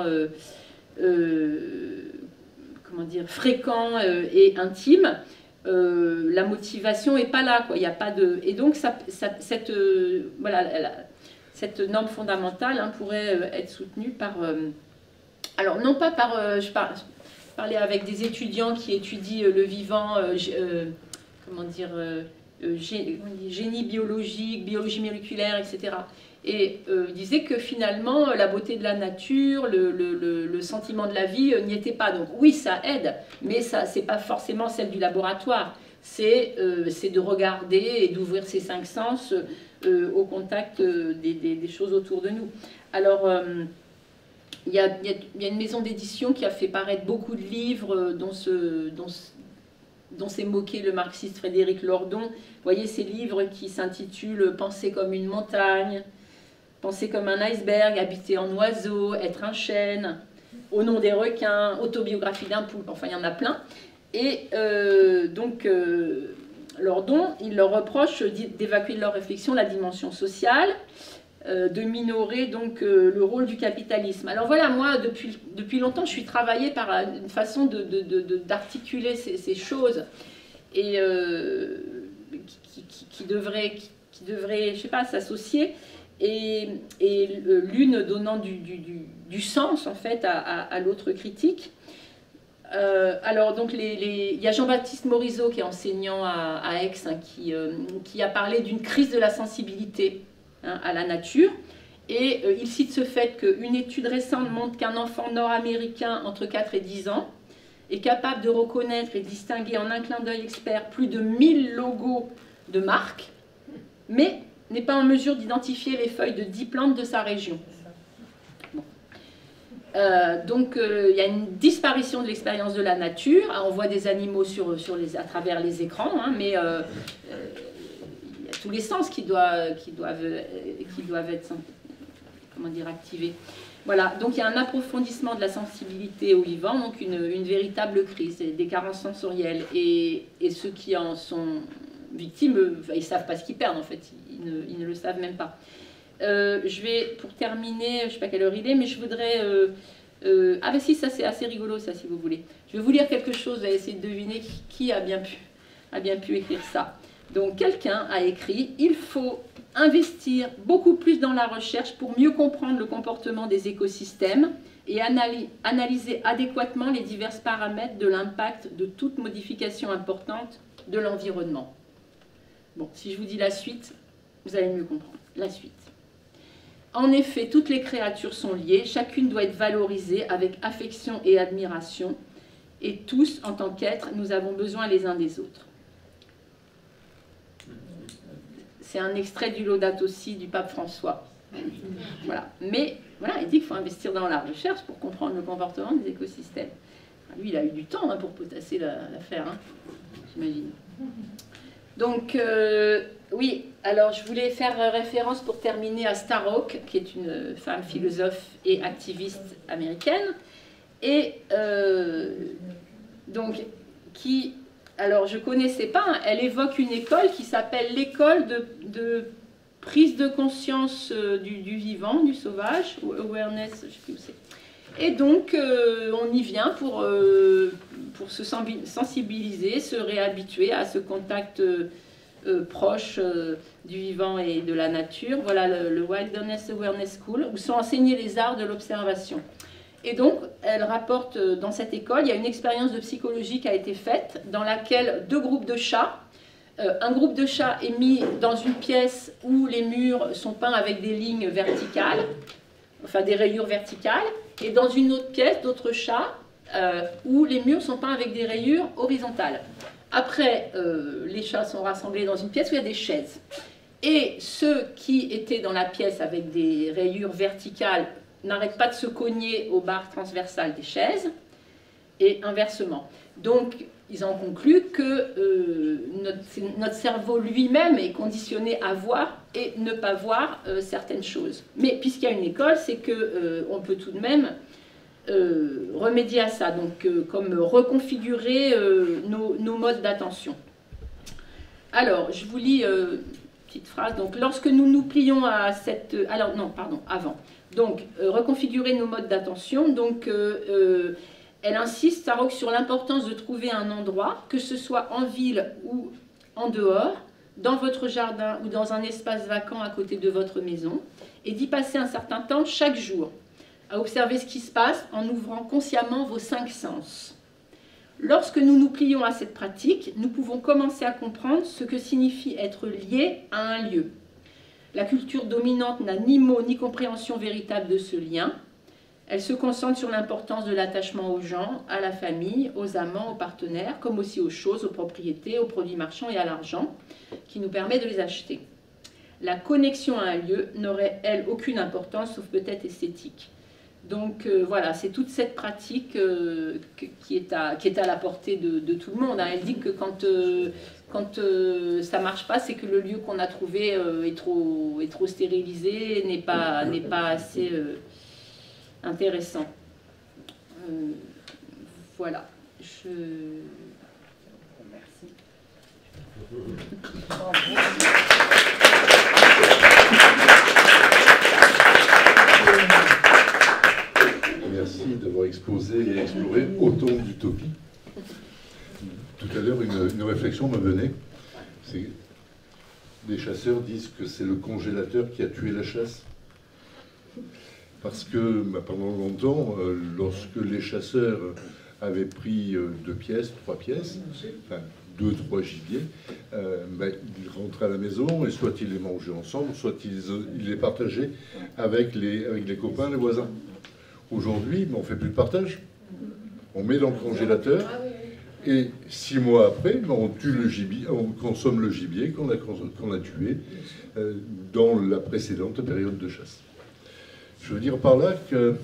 comment dire, fréquent et intime, la motivation n'est pas là, quoi. Il n'y a pas de... Et donc, voilà, cette norme fondamentale, hein, pourrait être soutenue par... alors, non pas par... je parlais avec des étudiants qui étudient le vivant, comment dire, génie biologique, biologie moléculaire, etc. Et disaient que finalement, la beauté de la nature, le sentiment de la vie n'y était pas. Donc oui, ça aide, mais ça, c'est pas forcément celle du laboratoire. C'est de regarder et d'ouvrir ses 5 sens au contact des choses autour de nous. Alors, il y a une maison d'édition qui a fait paraître beaucoup de livres dont s'est moqué le marxiste Frédéric Lordon. Vous voyez ces livres qui s'intitulent « Penser comme une montagne »,« Penser comme un iceberg »,« Habiter en oiseau »,« Être un chêne »,« Au nom des requins »,« Autobiographie d'un poulpe », enfin il y en a plein. Et donc Lordon, il leur reproche d'évacuer de leur réflexion la dimension sociale, de minorer donc le rôle du capitalisme. Alors voilà, moi depuis longtemps je suis travaillée par une façon d'articuler ces choses et qui devraient, je sais pas, s'associer, et l'une donnant du sens en fait à l'autre critique. Alors donc il y a Jean-Baptiste Morisot qui est enseignant à Aix, hein, qui a parlé d'une crise de la sensibilité, hein, à la nature, et il cite ce fait qu'une étude récente montre qu'un enfant nord-américain entre 4 et 10 ans est capable de reconnaître et distinguer en un clin d'œil expert plus de 1000 logos de marques, mais n'est pas en mesure d'identifier les feuilles de 10 plantes de sa région. Donc il y a une disparition de l'expérience de la nature. Alors, on voit des animaux à travers les écrans, hein, mais il y a tous les sens qui doivent être, comment dire, activés. Voilà, donc il y a un approfondissement de la sensibilité au vivant, donc une véritable crise, des carences sensorielles, et ceux qui en sont victimes, ils ne savent pas ce qu'ils perdent en fait, ils ne le savent même pas. Je vais, pour terminer, je ne sais pas quelle heure il est, mais je voudrais... ah ben si, ça c'est assez rigolo, ça, si vous voulez. Je vais vous lire quelque chose, vous allez essayer de deviner qui a bien pu écrire ça. Donc quelqu'un a écrit « Il faut investir beaucoup plus dans la recherche pour mieux comprendre le comportement des écosystèmes et analyser adéquatement les divers paramètres de l'impact de toute modification importante de l'environnement. » Bon, si je vous dis la suite, vous allez mieux comprendre. La suite. En effet, toutes les créatures sont liées, chacune doit être valorisée avec affection et admiration, et tous, en tant qu'êtres, nous avons besoin les uns des autres. C'est un extrait du Laudato Si du pape François. Voilà. Mais voilà, il dit qu'il faut investir dans la recherche pour comprendre le comportement des écosystèmes. Lui, il a eu du temps, hein, pour potasser l'affaire, hein, j'imagine. Donc, oui, alors je voulais faire référence pour terminer à Starhawk, qui est une femme philosophe et activiste américaine, et donc qui, alors je ne connaissais pas, hein, elle évoque une école qui s'appelle l'école de prise de conscience du vivant, du sauvage, ou awareness, je ne sais plus où c'est. Et donc, on y vient pour se sensibiliser, se réhabituer à ce contact proche du vivant et de la nature. Voilà le Wilderness Awareness School, où sont enseignés les arts de l'observation. Et donc, elle rapporte, dans cette école, il y a une expérience de psychologie qui a été faite, dans laquelle 2 groupes de chats, un groupe de chats est mis dans une pièce où les murs sont peints avec des lignes verticales, enfin des rayures verticales, et dans une autre pièce, d'autres chats, où les murs sont peints avec des rayures horizontales. Après, les chats sont rassemblés dans une pièce où il y a des chaises. Et ceux qui étaient dans la pièce avec des rayures verticales n'arrêtent pas de se cogner aux barres transversales des chaises, et inversement. Donc, ils ont conclu que notre cerveau lui-même est conditionné à voir et ne pas voir certaines choses. Mais puisqu'il y a une école, c'est qu'on peut tout de même remédier à ça, donc comme reconfigurer nos modes d'attention. Alors, je vous lis une petite phrase. Donc, lorsque nous nous plions à cette... Alors, non, pardon, avant. Donc, reconfigurer nos modes d'attention. Donc, elle insiste, Sarok, sur l'importance de trouver un endroit, que ce soit en ville ou en dehors, dans votre jardin ou dans un espace vacant à côté de votre maison, et d'y passer un certain temps chaque jour, à observer ce qui se passe en ouvrant consciemment vos 5 sens. Lorsque nous nous plions à cette pratique, nous pouvons commencer à comprendre ce que signifie être lié à un lieu. La culture dominante n'a ni mot ni compréhension véritable de ce lien. Elle se concentre sur l'importance de l'attachement aux gens, à la famille, aux amants, aux partenaires, comme aussi aux choses, aux propriétés, aux produits marchands et à l'argent, qui nous permet de les acheter. La connexion à un lieu n'aurait, elle, aucune importance, sauf peut-être esthétique. Donc voilà, c'est toute cette pratique qui est à la portée de tout le monde. Hein. Elle dit que quand ça ne marche pas, c'est que le lieu qu'on a trouvé est trop stérilisé, n'est pas assez intéressant. Voilà. Merci. Merci d'avoir exposé et exploré autant d'utopies. Tout à l'heure, une réflexion me venait. Les chasseurs disent que c'est le congélateur qui a tué la chasse. Parce que pendant longtemps, lorsque les chasseurs avaient pris 2 pièces, 3 pièces, enfin 2, 3 gibiers, ils rentraient à la maison et soit ils les mangeaient ensemble, soit ils les partageaient avec les copains, les voisins. Aujourd'hui, on ne fait plus de partage. On met dans le congélateur et 6 mois après, on tue le gibier, on consomme le gibier qu'on a tué dans la précédente période de chasse. Je veux dire par là que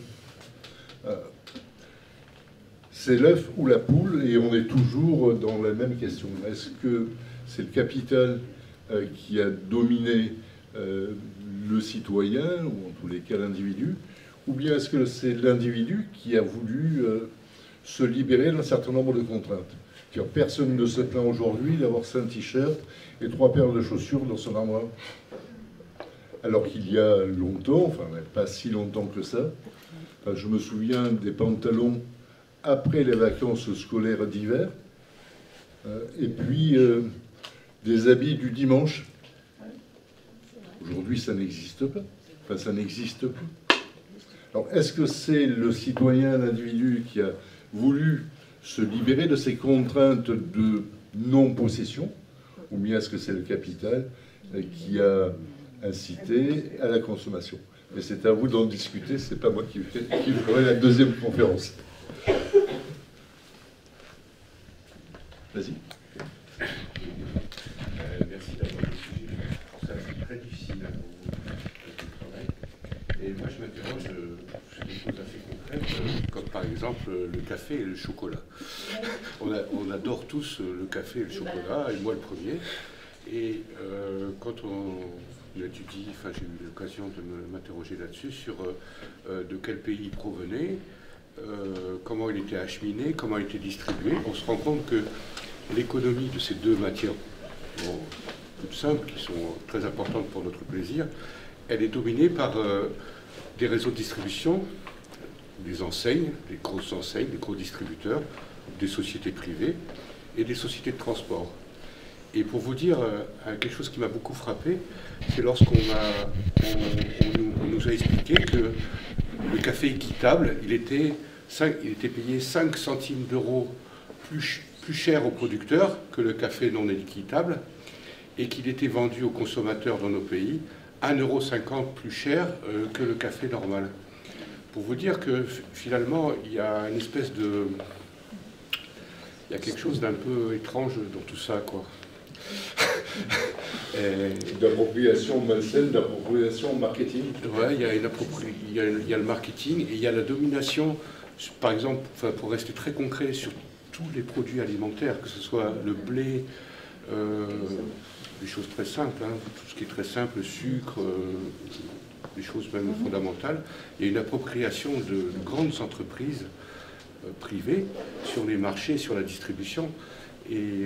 c'est l'œuf ou la poule et on est toujours dans la même question. Est-ce que c'est le capital qui a dominé le citoyen, ou en tous les cas l'individu, ou bien est-ce que c'est l'individu qui a voulu se libérer d'un certain nombre de contraintes? Car personne ne se plaint aujourd'hui d'avoir 5 t-shirts et 3 paires de chaussures dans son armoire. Alors qu'il y a longtemps, enfin pas si longtemps que ça, je me souviens des pantalons après les vacances scolaires d'hiver, et puis des habits du dimanche. Aujourd'hui, ça n'existe pas. Enfin, ça n'existe plus. Alors, est-ce que c'est le citoyen, l'individu qui a voulu se libérer de ces contraintes de non-possession, ou bien est-ce que c'est le capital qui a incité à la consommation? Mais c'est à vous d'en discuter, c'est pas moi qui ferai la deuxième conférence. Vas-y. Merci d'avoir le sujet. Ça, c'est très difficile à vous travail. Et moi, je m'interroge sur des choses assez concrètes, comme par exemple le café et le chocolat. On adore tous le café et le chocolat, et moi le premier. Et quand on étudie, enfin j'ai eu l'occasion de m'interroger là-dessus, sur de quel pays il provenait, comment il était acheminé, comment il était distribué, on se rend compte que l'économie de ces 2 matières, toutes simples, qui sont très importantes pour notre plaisir, elle est dominée par des réseaux de distribution des enseignes, des grosses enseignes, des gros distributeurs, des sociétés privées et des sociétés de transport. Et pour vous dire quelque chose qui m'a beaucoup frappé, c'est lorsqu'on nous a expliqué que le café équitable, il était payé 5 centimes d'euros plus cher aux producteurs que le café non équitable, et qu'il était vendu aux consommateurs dans nos pays 1,50 € plus cher que le café normal. Pour vous dire que finalement, il y a une espèce de... Il y a quelque chose d'un peu étrange dans tout ça, quoi. D'appropriation malsaine, d'appropriation marketing. Ouais, il y a le marketing et il y a la domination, par exemple, pour rester très concret, sur tous les produits alimentaires, que ce soit le blé, des choses très simples, hein, tout ce qui est très simple, le sucre, des choses même fondamentales. Il y a une appropriation de grandes entreprises privées sur les marchés, sur la distribution, et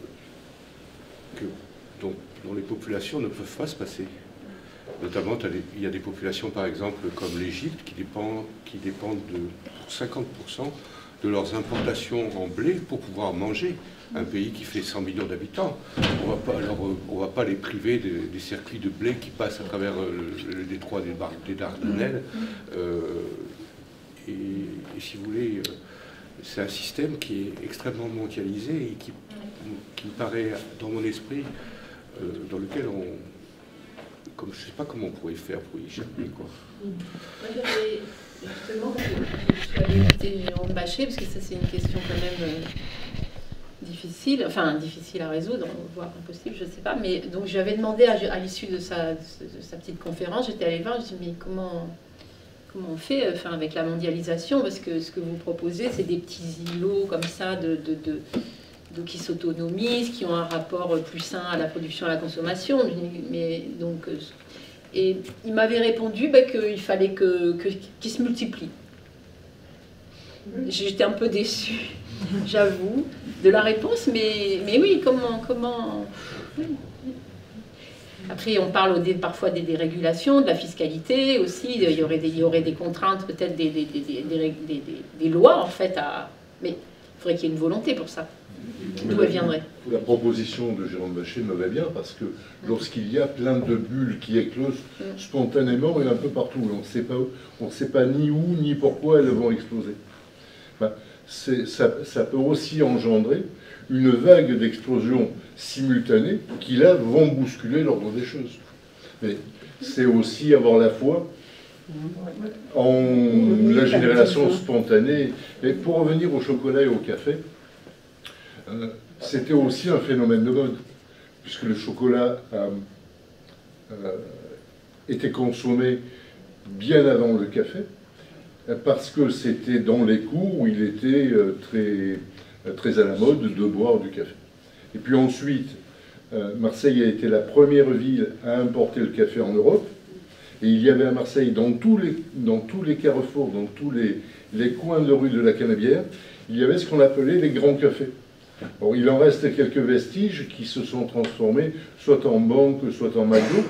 dont les populations ne peuvent pas se passer. Notamment, il y a des populations, par exemple, comme l'Égypte, qui dépendent pour 50% de leurs importations en blé pour pouvoir manger. Un pays qui fait 100 millions d'habitants. On ne va pas les priver des circuits de blé qui passent à travers le détroit des Dardanelles. Et si vous voulez, c'est un système qui est extrêmement mondialisé et qui me paraît, dans mon esprit, dans lequel je ne sais pas comment on pourrait faire pour y échapper, quoi. Moi, j'avais justement, je suis allée éviter Jérôme Bachet, parce que ça, c'est une question quand même difficile à résoudre, voire impossible, je ne sais pas. Mais donc, j'avais demandé à l'issue de sa petite conférence, j'étais allée voir, je me suis dit, mais comment on fait avec la mondialisation, parce que ce que vous proposez, c'est des petits îlots comme ça qui s'autonomisent, qui ont un rapport plus sain à la production et à la consommation. Et il m'avait répondu qu'il fallait qu'ils se multiplient. J'étais un peu déçue, j'avoue, de la réponse, mais oui, comment... Après, on parle parfois des dérégulations, de la fiscalité aussi, il y aurait des contraintes, peut-être des lois, en fait, mais il faudrait qu'il y ait une volonté pour ça. D'où elle viendrait? La proposition de Jérôme Bachet me va bien, parce que lorsqu'il y a plein de bulles qui éclosent spontanément et un peu partout, on ne sait pas ni où ni pourquoi elles vont exploser. Enfin, ça peut aussi engendrer une vague d'explosions simultanées qui, là, vont bousculer l'ordre des choses. Mais c'est aussi avoir la foi en la génération spontanée. Et pour revenir au chocolat et au café, c'était aussi un phénomène de mode, puisque le chocolat était consommé bien avant le café, parce que c'était dans les cours où il était très à la mode de boire du café. Et puis ensuite, Marseille a été la première ville à importer le café en Europe, et il y avait à Marseille, dans tous les carrefours, dans tous les coins de rue de la Canebière, il y avait ce qu'on appelait les grands cafés. Bon, il en reste quelques vestiges qui se sont transformés soit en banque, soit en McDo.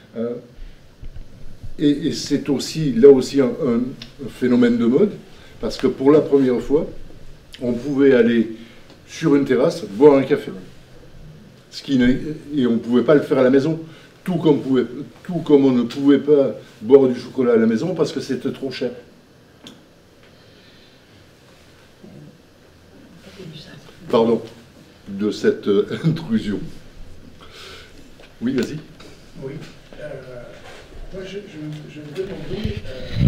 Et c'est aussi, là aussi, un phénomène de mode, parce que pour la première fois, on pouvait aller sur une terrasse boire un café. Et on ne pouvait pas le faire à la maison, tout comme on ne pouvait pas boire du chocolat à la maison parce que c'était trop cher. Pardon de cette intrusion. Oui, vas-y. Oui. Moi, je me demandais,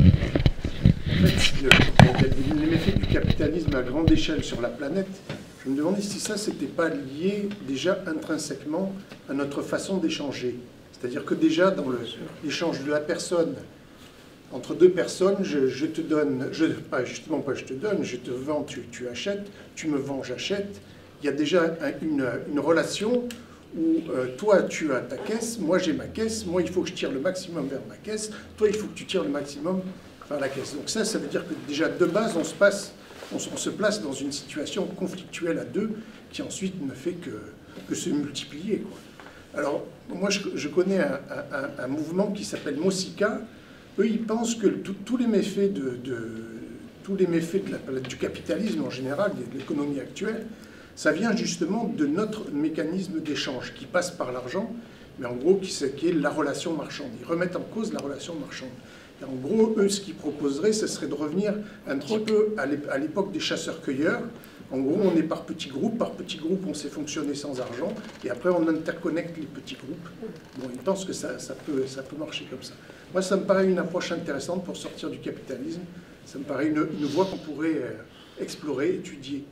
en fait, l'effet du capitalisme à grande échelle sur la planète, je me demandais si ça, c'était pas lié déjà intrinsèquement à notre façon d'échanger. C'est-à-dire que déjà, dans l'échange de la personne, entre deux personnes, je te donne, je te vends, tu achètes, tu me vends, j'achète. Il y a déjà une relation où toi, tu as ta caisse, moi, j'ai ma caisse, moi, il faut que je tire le maximum vers ma caisse, toi, il faut que tu tires le maximum vers la caisse. Donc ça veut dire que déjà, de base, on se place dans une situation conflictuelle à deux qui ensuite ne fait que se multiplier, quoi. Alors, moi, je connais un mouvement qui s'appelle Mosika. Eux, ils pensent que tous les méfaits tous les méfaits du capitalisme en général, de l'économie actuelle, ça vient justement de notre mécanisme d'échange qui passe par l'argent, mais en gros qui est la relation marchande. Ils remettent en cause la relation marchande. Et en gros, eux, ce qu'ils proposeraient, ce serait de revenir un petit peu à l'époque des chasseurs-cueilleurs. En gros, on est par petits groupes, on sait fonctionner sans argent, et après on interconnecte les petits groupes. Bon, ils pensent que ça peut marcher comme ça. Moi, ça me paraît une approche intéressante pour sortir du capitalisme. Ça me paraît une voie qu'on pourrait explorer, étudier.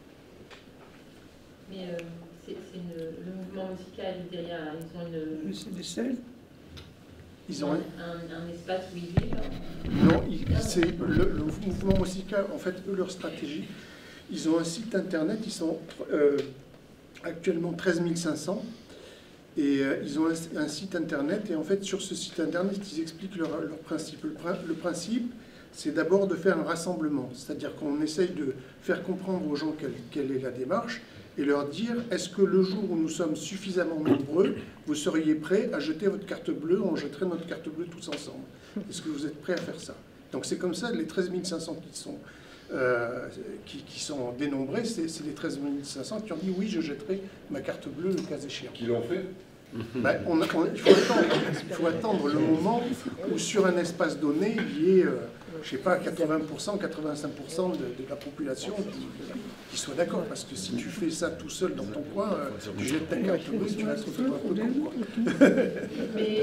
Mais le mouvement musical, derrière, ils ont une... Ils ont un espace où ils vivent. Non, c'est le mouvement musical, en fait, eux, leur stratégie, ils ont un site internet, ils sont actuellement 13 500, et ils ont un site internet, et en fait, sur ce site internet, ils expliquent leur principe. Le principe, c'est d'abord de faire un rassemblement, c'est-à-dire qu'on essaye de faire comprendre aux gens quelle est la démarche, et leur dire, est-ce que le jour où nous sommes suffisamment nombreux, vous seriez prêts à jeter votre carte bleue, on jetterait notre carte bleue tous ensemble? Est-ce que vous êtes prêts à faire ça? Donc c'est comme ça, les 13 500 qui sont dénombrés, c'est les 13 500 qui ont dit, oui, je jetterai ma carte bleue le cas échéant. Qui l'ont fait? Ben, il faut attendre le moment où sur un espace donné, il y ait, je ne sais pas, 80%, 85% de la population qui soit d'accord. Parce que si tu fais ça tout seul dans ton coin, tu jettes ta carte bleue, tu vas te retrouver un peu comme quoi. Mais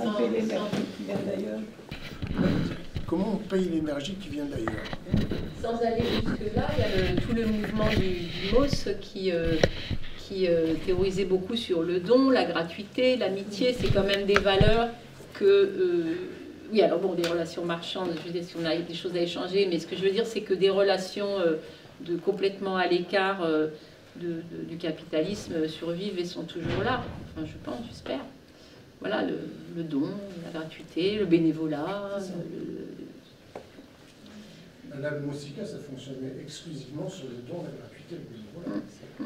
Comment on paye l'énergie qui vient d'ailleurs? sans aller jusque-là, il y a tout le mouvement du MOS qui théorisait beaucoup sur le don, la gratuité, l'amitié. C'est quand même des valeurs que... oui, alors bon, des relations marchandes, je veux dire, si on a des choses à échanger, mais ce que je veux dire, c'est que des relations complètement à l'écart du capitalisme survivent et sont toujours là. Enfin, je pense, j'espère. Voilà, le don, la gratuité, le bénévolat. La musica, ça fonctionnait exclusivement sur le don, la gratuité, le bénévolat.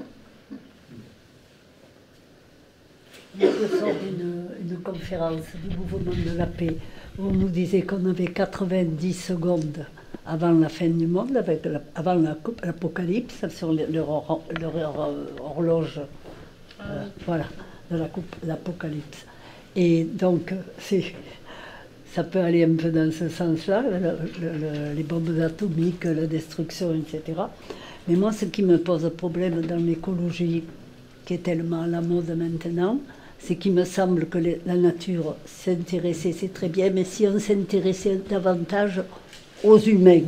Je sors d'une conférence du mouvement de la paix où on nous disait qu'on avait 90 secondes avant la fin du monde, avant l'apocalypse, sur leur horloge voilà, de l'apocalypse. Et donc, ça peut aller un peu dans ce sens-là, les bombes atomiques, la destruction, etc. Mais moi, ce qui me pose problème dans l'écologie, qui est tellement à la mode maintenant, c'est qu'il me semble que la nature, s'intéresser, c'est très bien, mais si on s'intéressait davantage aux humains,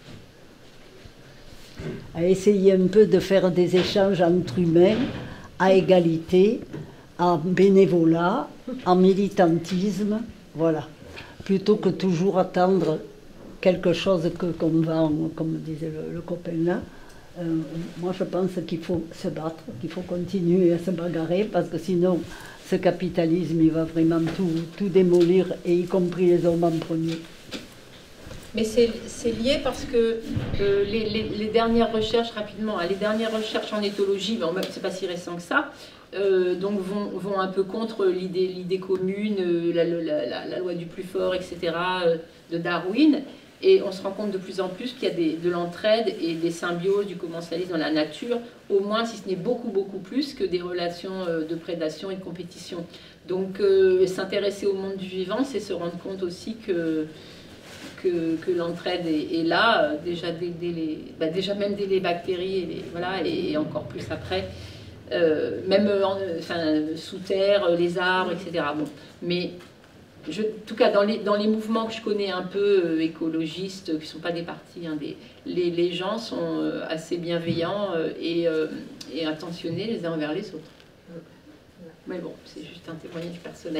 à essayer un peu de faire des échanges entre humains, à égalité, en bénévolat, en militantisme, voilà, plutôt que toujours attendre quelque chose qu'on vend, comme disait le copain là. Moi, je pense qu'il faut se battre, qu'il faut continuer à se bagarrer, parce que sinon, ce capitalisme, il va vraiment tout démolir, et y compris les hommes en premier. Mais c'est lié parce que les dernières recherches, rapidement, les dernières recherches en éthologie, bon, c'est pas si récent que ça, donc vont un peu contre l'idée commune, la loi du plus fort, etc., de Darwin. Et on se rend compte de plus en plus qu'il y a de l'entraide et des symbioses du commensalisme dans la nature, au moins, si ce n'est beaucoup, beaucoup plus que des relations de prédation et de compétition. Donc, s'intéresser au monde du vivant, c'est se rendre compte aussi que l'entraide est là, déjà même dès les bactéries, et encore plus après, même sous terre, les arbres, etc. Bon, mais... en tout cas, dans les mouvements que je connais un peu écologistes, qui ne sont pas des partis, hein, les gens sont assez bienveillants et attentionnés les uns envers les autres. Mais bon, c'est juste un témoignage personnel.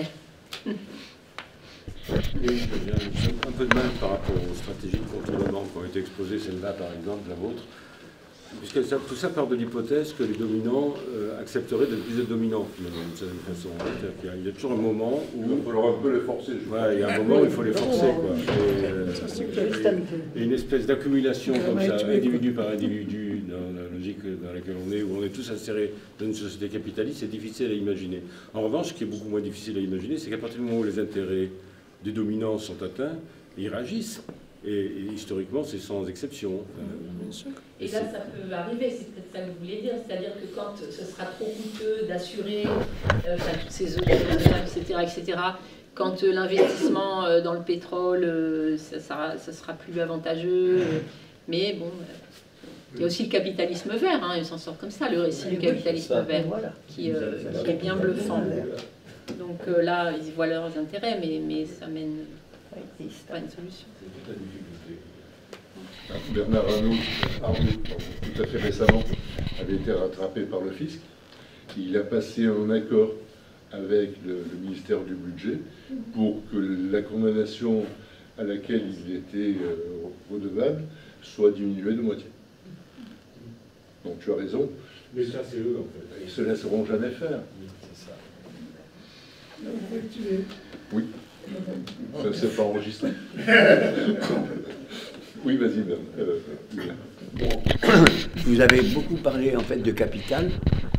Oui, j'ai un peu de mal par rapport aux stratégies de contournement qui ont été exposées, celle-là par exemple, la vôtre. Puisque tout ça part de l'hypothèse que les dominants accepteraient d'être plus dominants, finalement, d'une certaine façon. Il y a toujours un moment où... Il va falloir un peu les forcer. Voilà, il y a un moment où il faut les forcer, quoi. Et une espèce d'accumulation comme ça, individu par individu, dans la logique dans laquelle on est, où on est tous insérés dans une société capitaliste, c'est difficile à imaginer. En revanche, ce qui est beaucoup moins difficile à imaginer, c'est qu'à partir du moment où les intérêts des dominants sont atteints, ils réagissent. Et historiquement, c'est sans exception. Et là, ça peut arriver, c'est peut-être ça que vous voulez dire, c'est-à-dire que quand ce sera trop coûteux d'assurer toutes ces autres, etc., quand l'investissement dans le pétrole, ça sera plus avantageux. Mais bon, il y a aussi le capitalisme vert, hein, il s'en sort comme ça, le récit du capitalisme vert, qui est bien bluffant. Donc là, ils y voient leurs intérêts, mais ça mène pas une solution. Bernard Arnault, tout à fait récemment, avait été rattrapé par le fisc. Il a passé un accord avec le ministère du Budget pour que la condamnation à laquelle il était redevable soit diminuée de moitié. Donc tu as raison. Mais ça, c'est eux, en fait. Ils ne se laisseront jamais faire. C'est ça. Oui. Ça ne s'est pas enregistré. Oui, vas-y, Vous avez beaucoup parlé en fait de capital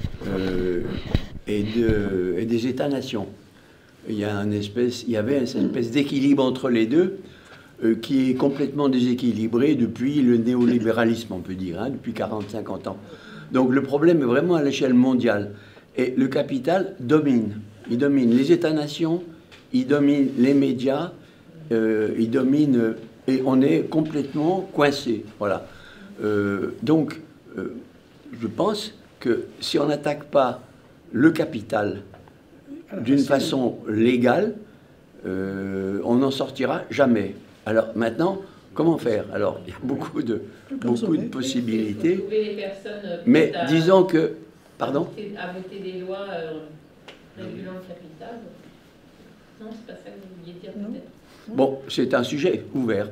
et des États-nations. Il y avait une espèce d'équilibre entre les deux qui est complètement déséquilibré depuis le néolibéralisme, on peut dire, hein, depuis 40-50 ans. Donc le problème est vraiment à l'échelle mondiale. Et le capital domine. Il domine les États-nations, il domine les médias, il domine... Et on est complètement coincé. Voilà. Donc, je pense que si on n'attaque pas le capital d'une façon légale, on n'en sortira jamais. Alors maintenant, comment faire? Alors, il y a beaucoup de possibilités. Mais disons que... Pardon? À voter des lois régulant le capital. Non, c'est pas ça que vous vouliez dire peut-être. Bon, c'est un sujet ouvert.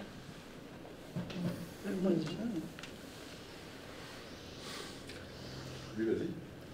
Oui, vas-y.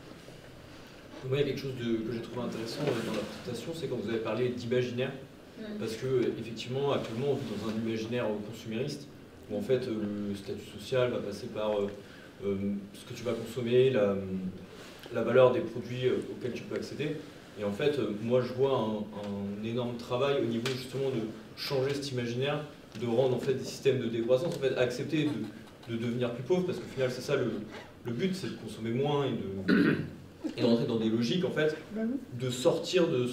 Moi, il y a quelque chose que j'ai trouvé intéressant dans la présentation, c'est quand vous avez parlé d'imaginaire. Parce que, effectivement, actuellement, on vit dans un imaginaire consumériste, où en fait, le statut social va passer par ce que tu vas consommer, la valeur des produits auxquels tu peux accéder. Et en fait, moi, je vois un énorme travail au niveau justement de changer cet imaginaire, de rendre en fait des systèmes de décroissance, en fait, accepter de devenir plus pauvre, parce qu'au final, c'est ça le but, c'est de consommer moins et d'entrer dans des logiques, en fait, de sortir de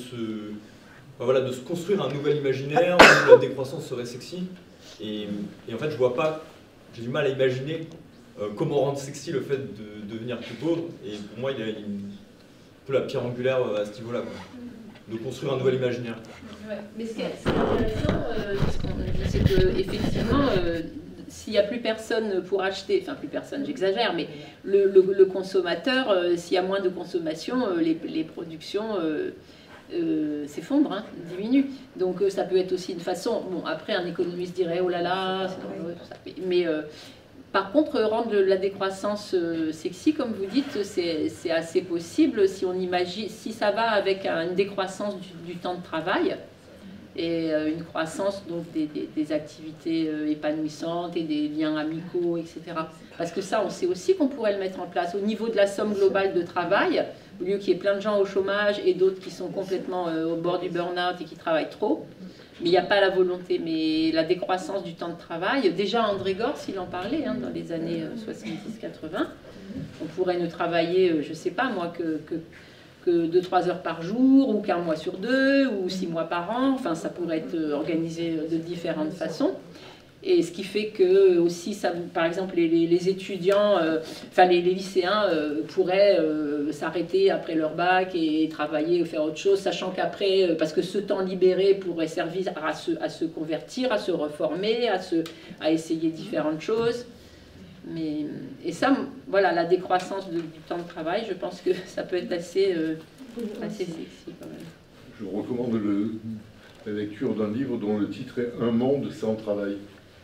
de se construire un nouvel imaginaire où la décroissance serait sexy. Et en fait, je vois pas, j'ai du mal à imaginer comment rendre sexy le fait de devenir plus pauvre. Et pour moi, il y a un peu la pierre angulaire à ce niveau-là, de construire un nouvel imaginaire. Ouais. Mais ce qui est intéressant, c'est qu'effectivement, s'il n'y a plus personne pour acheter, enfin plus personne, j'exagère, mais le consommateur, s'il y a moins de consommation, les productions s'effondrent, hein, diminuent. Donc ça peut être aussi une façon. Bon, après, un économiste dirait oh là là, c'est dangereux, tout ça. Mais par contre, rendre la décroissance sexy, comme vous dites, c'est assez possible si on imagine, si ça va avec une décroissance du temps de travail et une croissance donc des activités épanouissantes et des liens amicaux, etc. Parce que ça, on sait aussi qu'on pourrait le mettre en place au niveau de la somme globale de travail, au lieu qu'il y ait plein de gens au chômage et d'autres qui sont complètement au bord du burn-out et qui travaillent trop. Mais il n'y a pas la volonté, mais la décroissance du temps de travail. Déjà, André Gorz, il en parlait dans les années 70-80. On pourrait ne travailler, je ne sais pas moi, que 2-3 heures par jour, ou qu'un mois sur 2, ou 6 mois par an. Enfin, ça pourrait être organisé de différentes façons. Et ce qui fait que aussi, ça, par exemple, les étudiants, enfin les lycéens pourraient s'arrêter après leur bac et travailler ou faire autre chose, sachant qu'après, parce que ce temps libéré pourrait servir à se convertir, à se reformer, à essayer différentes choses. Et ça, voilà, la décroissance du temps de travail, je pense que ça peut être assez sexy quand même. Je recommande la lecture d'un livre dont le titre est « Un monde sans travail ».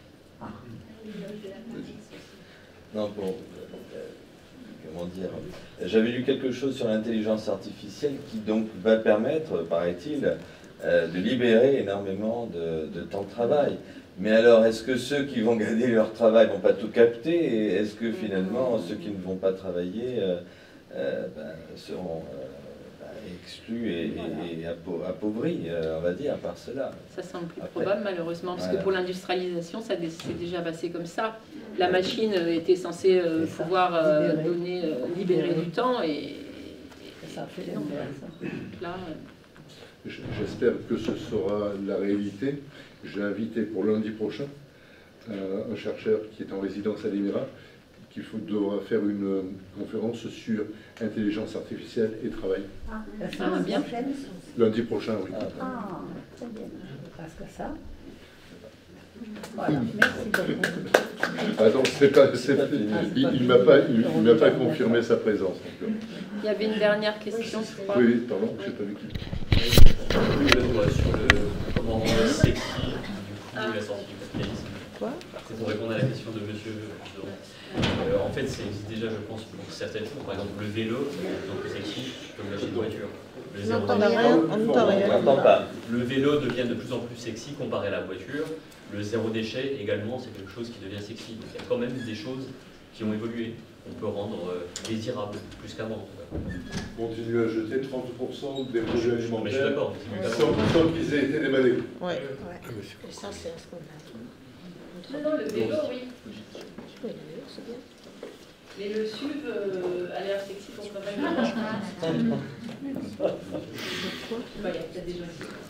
Non, comment dire, j'avais lu quelque chose sur l'intelligence artificielle qui donc va permettre, paraît-il, de libérer énormément de temps de travail. Mais alors, est-ce que ceux qui vont garder leur travail ne vont pas tout capter? Et est-ce que finalement, ceux qui ne vont pas travailler seront exclu et appauvri, on va dire, par cela. Ça semble plus Après, probable, malheureusement, parce voilà. que pour l'industrialisation, ça s'est déjà passé comme ça. La machine était censée pouvoir libérer du temps, et Ça fait non. l'inverse. Là, J'espère que ce sera la réalité. J'ai invité pour lundi prochain un chercheur qui est en résidence à l'IMERA, qui devra faire une conférence sur intelligence artificielle et travail. La semaine bien. prochaine. Lundi prochain, oui. Ah, très bien. Parce que ça. Voilà, merci beaucoup. Ah non, il m'a pas confirmé sa présence. Donc, il y avait une dernière question, je crois. oui, pardon, je n'ai pas vu qui. Sur le comment rendre sexy du coup la sortie du capitalisme. Quoi? C'est pour répondre à la question de monsieur Doran. En fait, ça existe déjà, je pense, pour certaines choses. Par exemple, le vélo, c'est plus sexy comme l'achat de voiture. Le zéro déchet. On n'entend pas. Le vélo devient de plus en plus sexy comparé à la voiture. Le zéro déchet également, c'est quelque chose qui devient sexy. Donc il y a quand même des choses qui ont évolué. On peut rendre désirable plus qu'avant. Continue à jeter 30% des produits Mais je suis alimentaires d'accord. sans qu'ils aient été déballés. Ouais. Et ça, c'est un scandale. Non, le vélo, oui. Oui, le vélo, c'est bien. Mais le SUV a l'air sexy pour pas mal de gens. Il y a peut-être des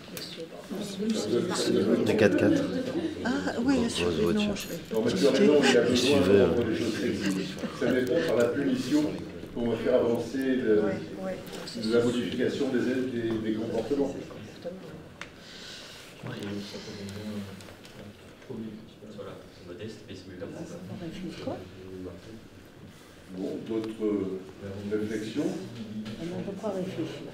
gens. Des 4x4. Ah oui, le SUV, non, je vais. Non, mais tu as raison, il y a besoin d'apprendre des choses sexy. Ça répond par la punition qu'on va faire avancer la modification des comportements. Voilà, c'est modeste, mais c'est mieux comme ça. On réfléchit quoi? Bon, d'autres réflexions? On ne peut pas réfléchir.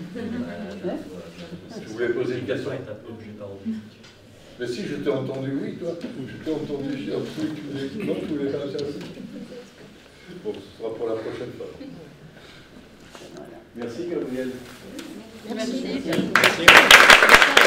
Je voulais poser une question. Est un peu obligé par obligé. Mais si, je t'ai entendu, oui, toi. Je t'ai entendu sur un truc, non, tu voulais faire un service. Bon, ce sera pour la prochaine fois. Merci, Gabriel. Merci. Merci.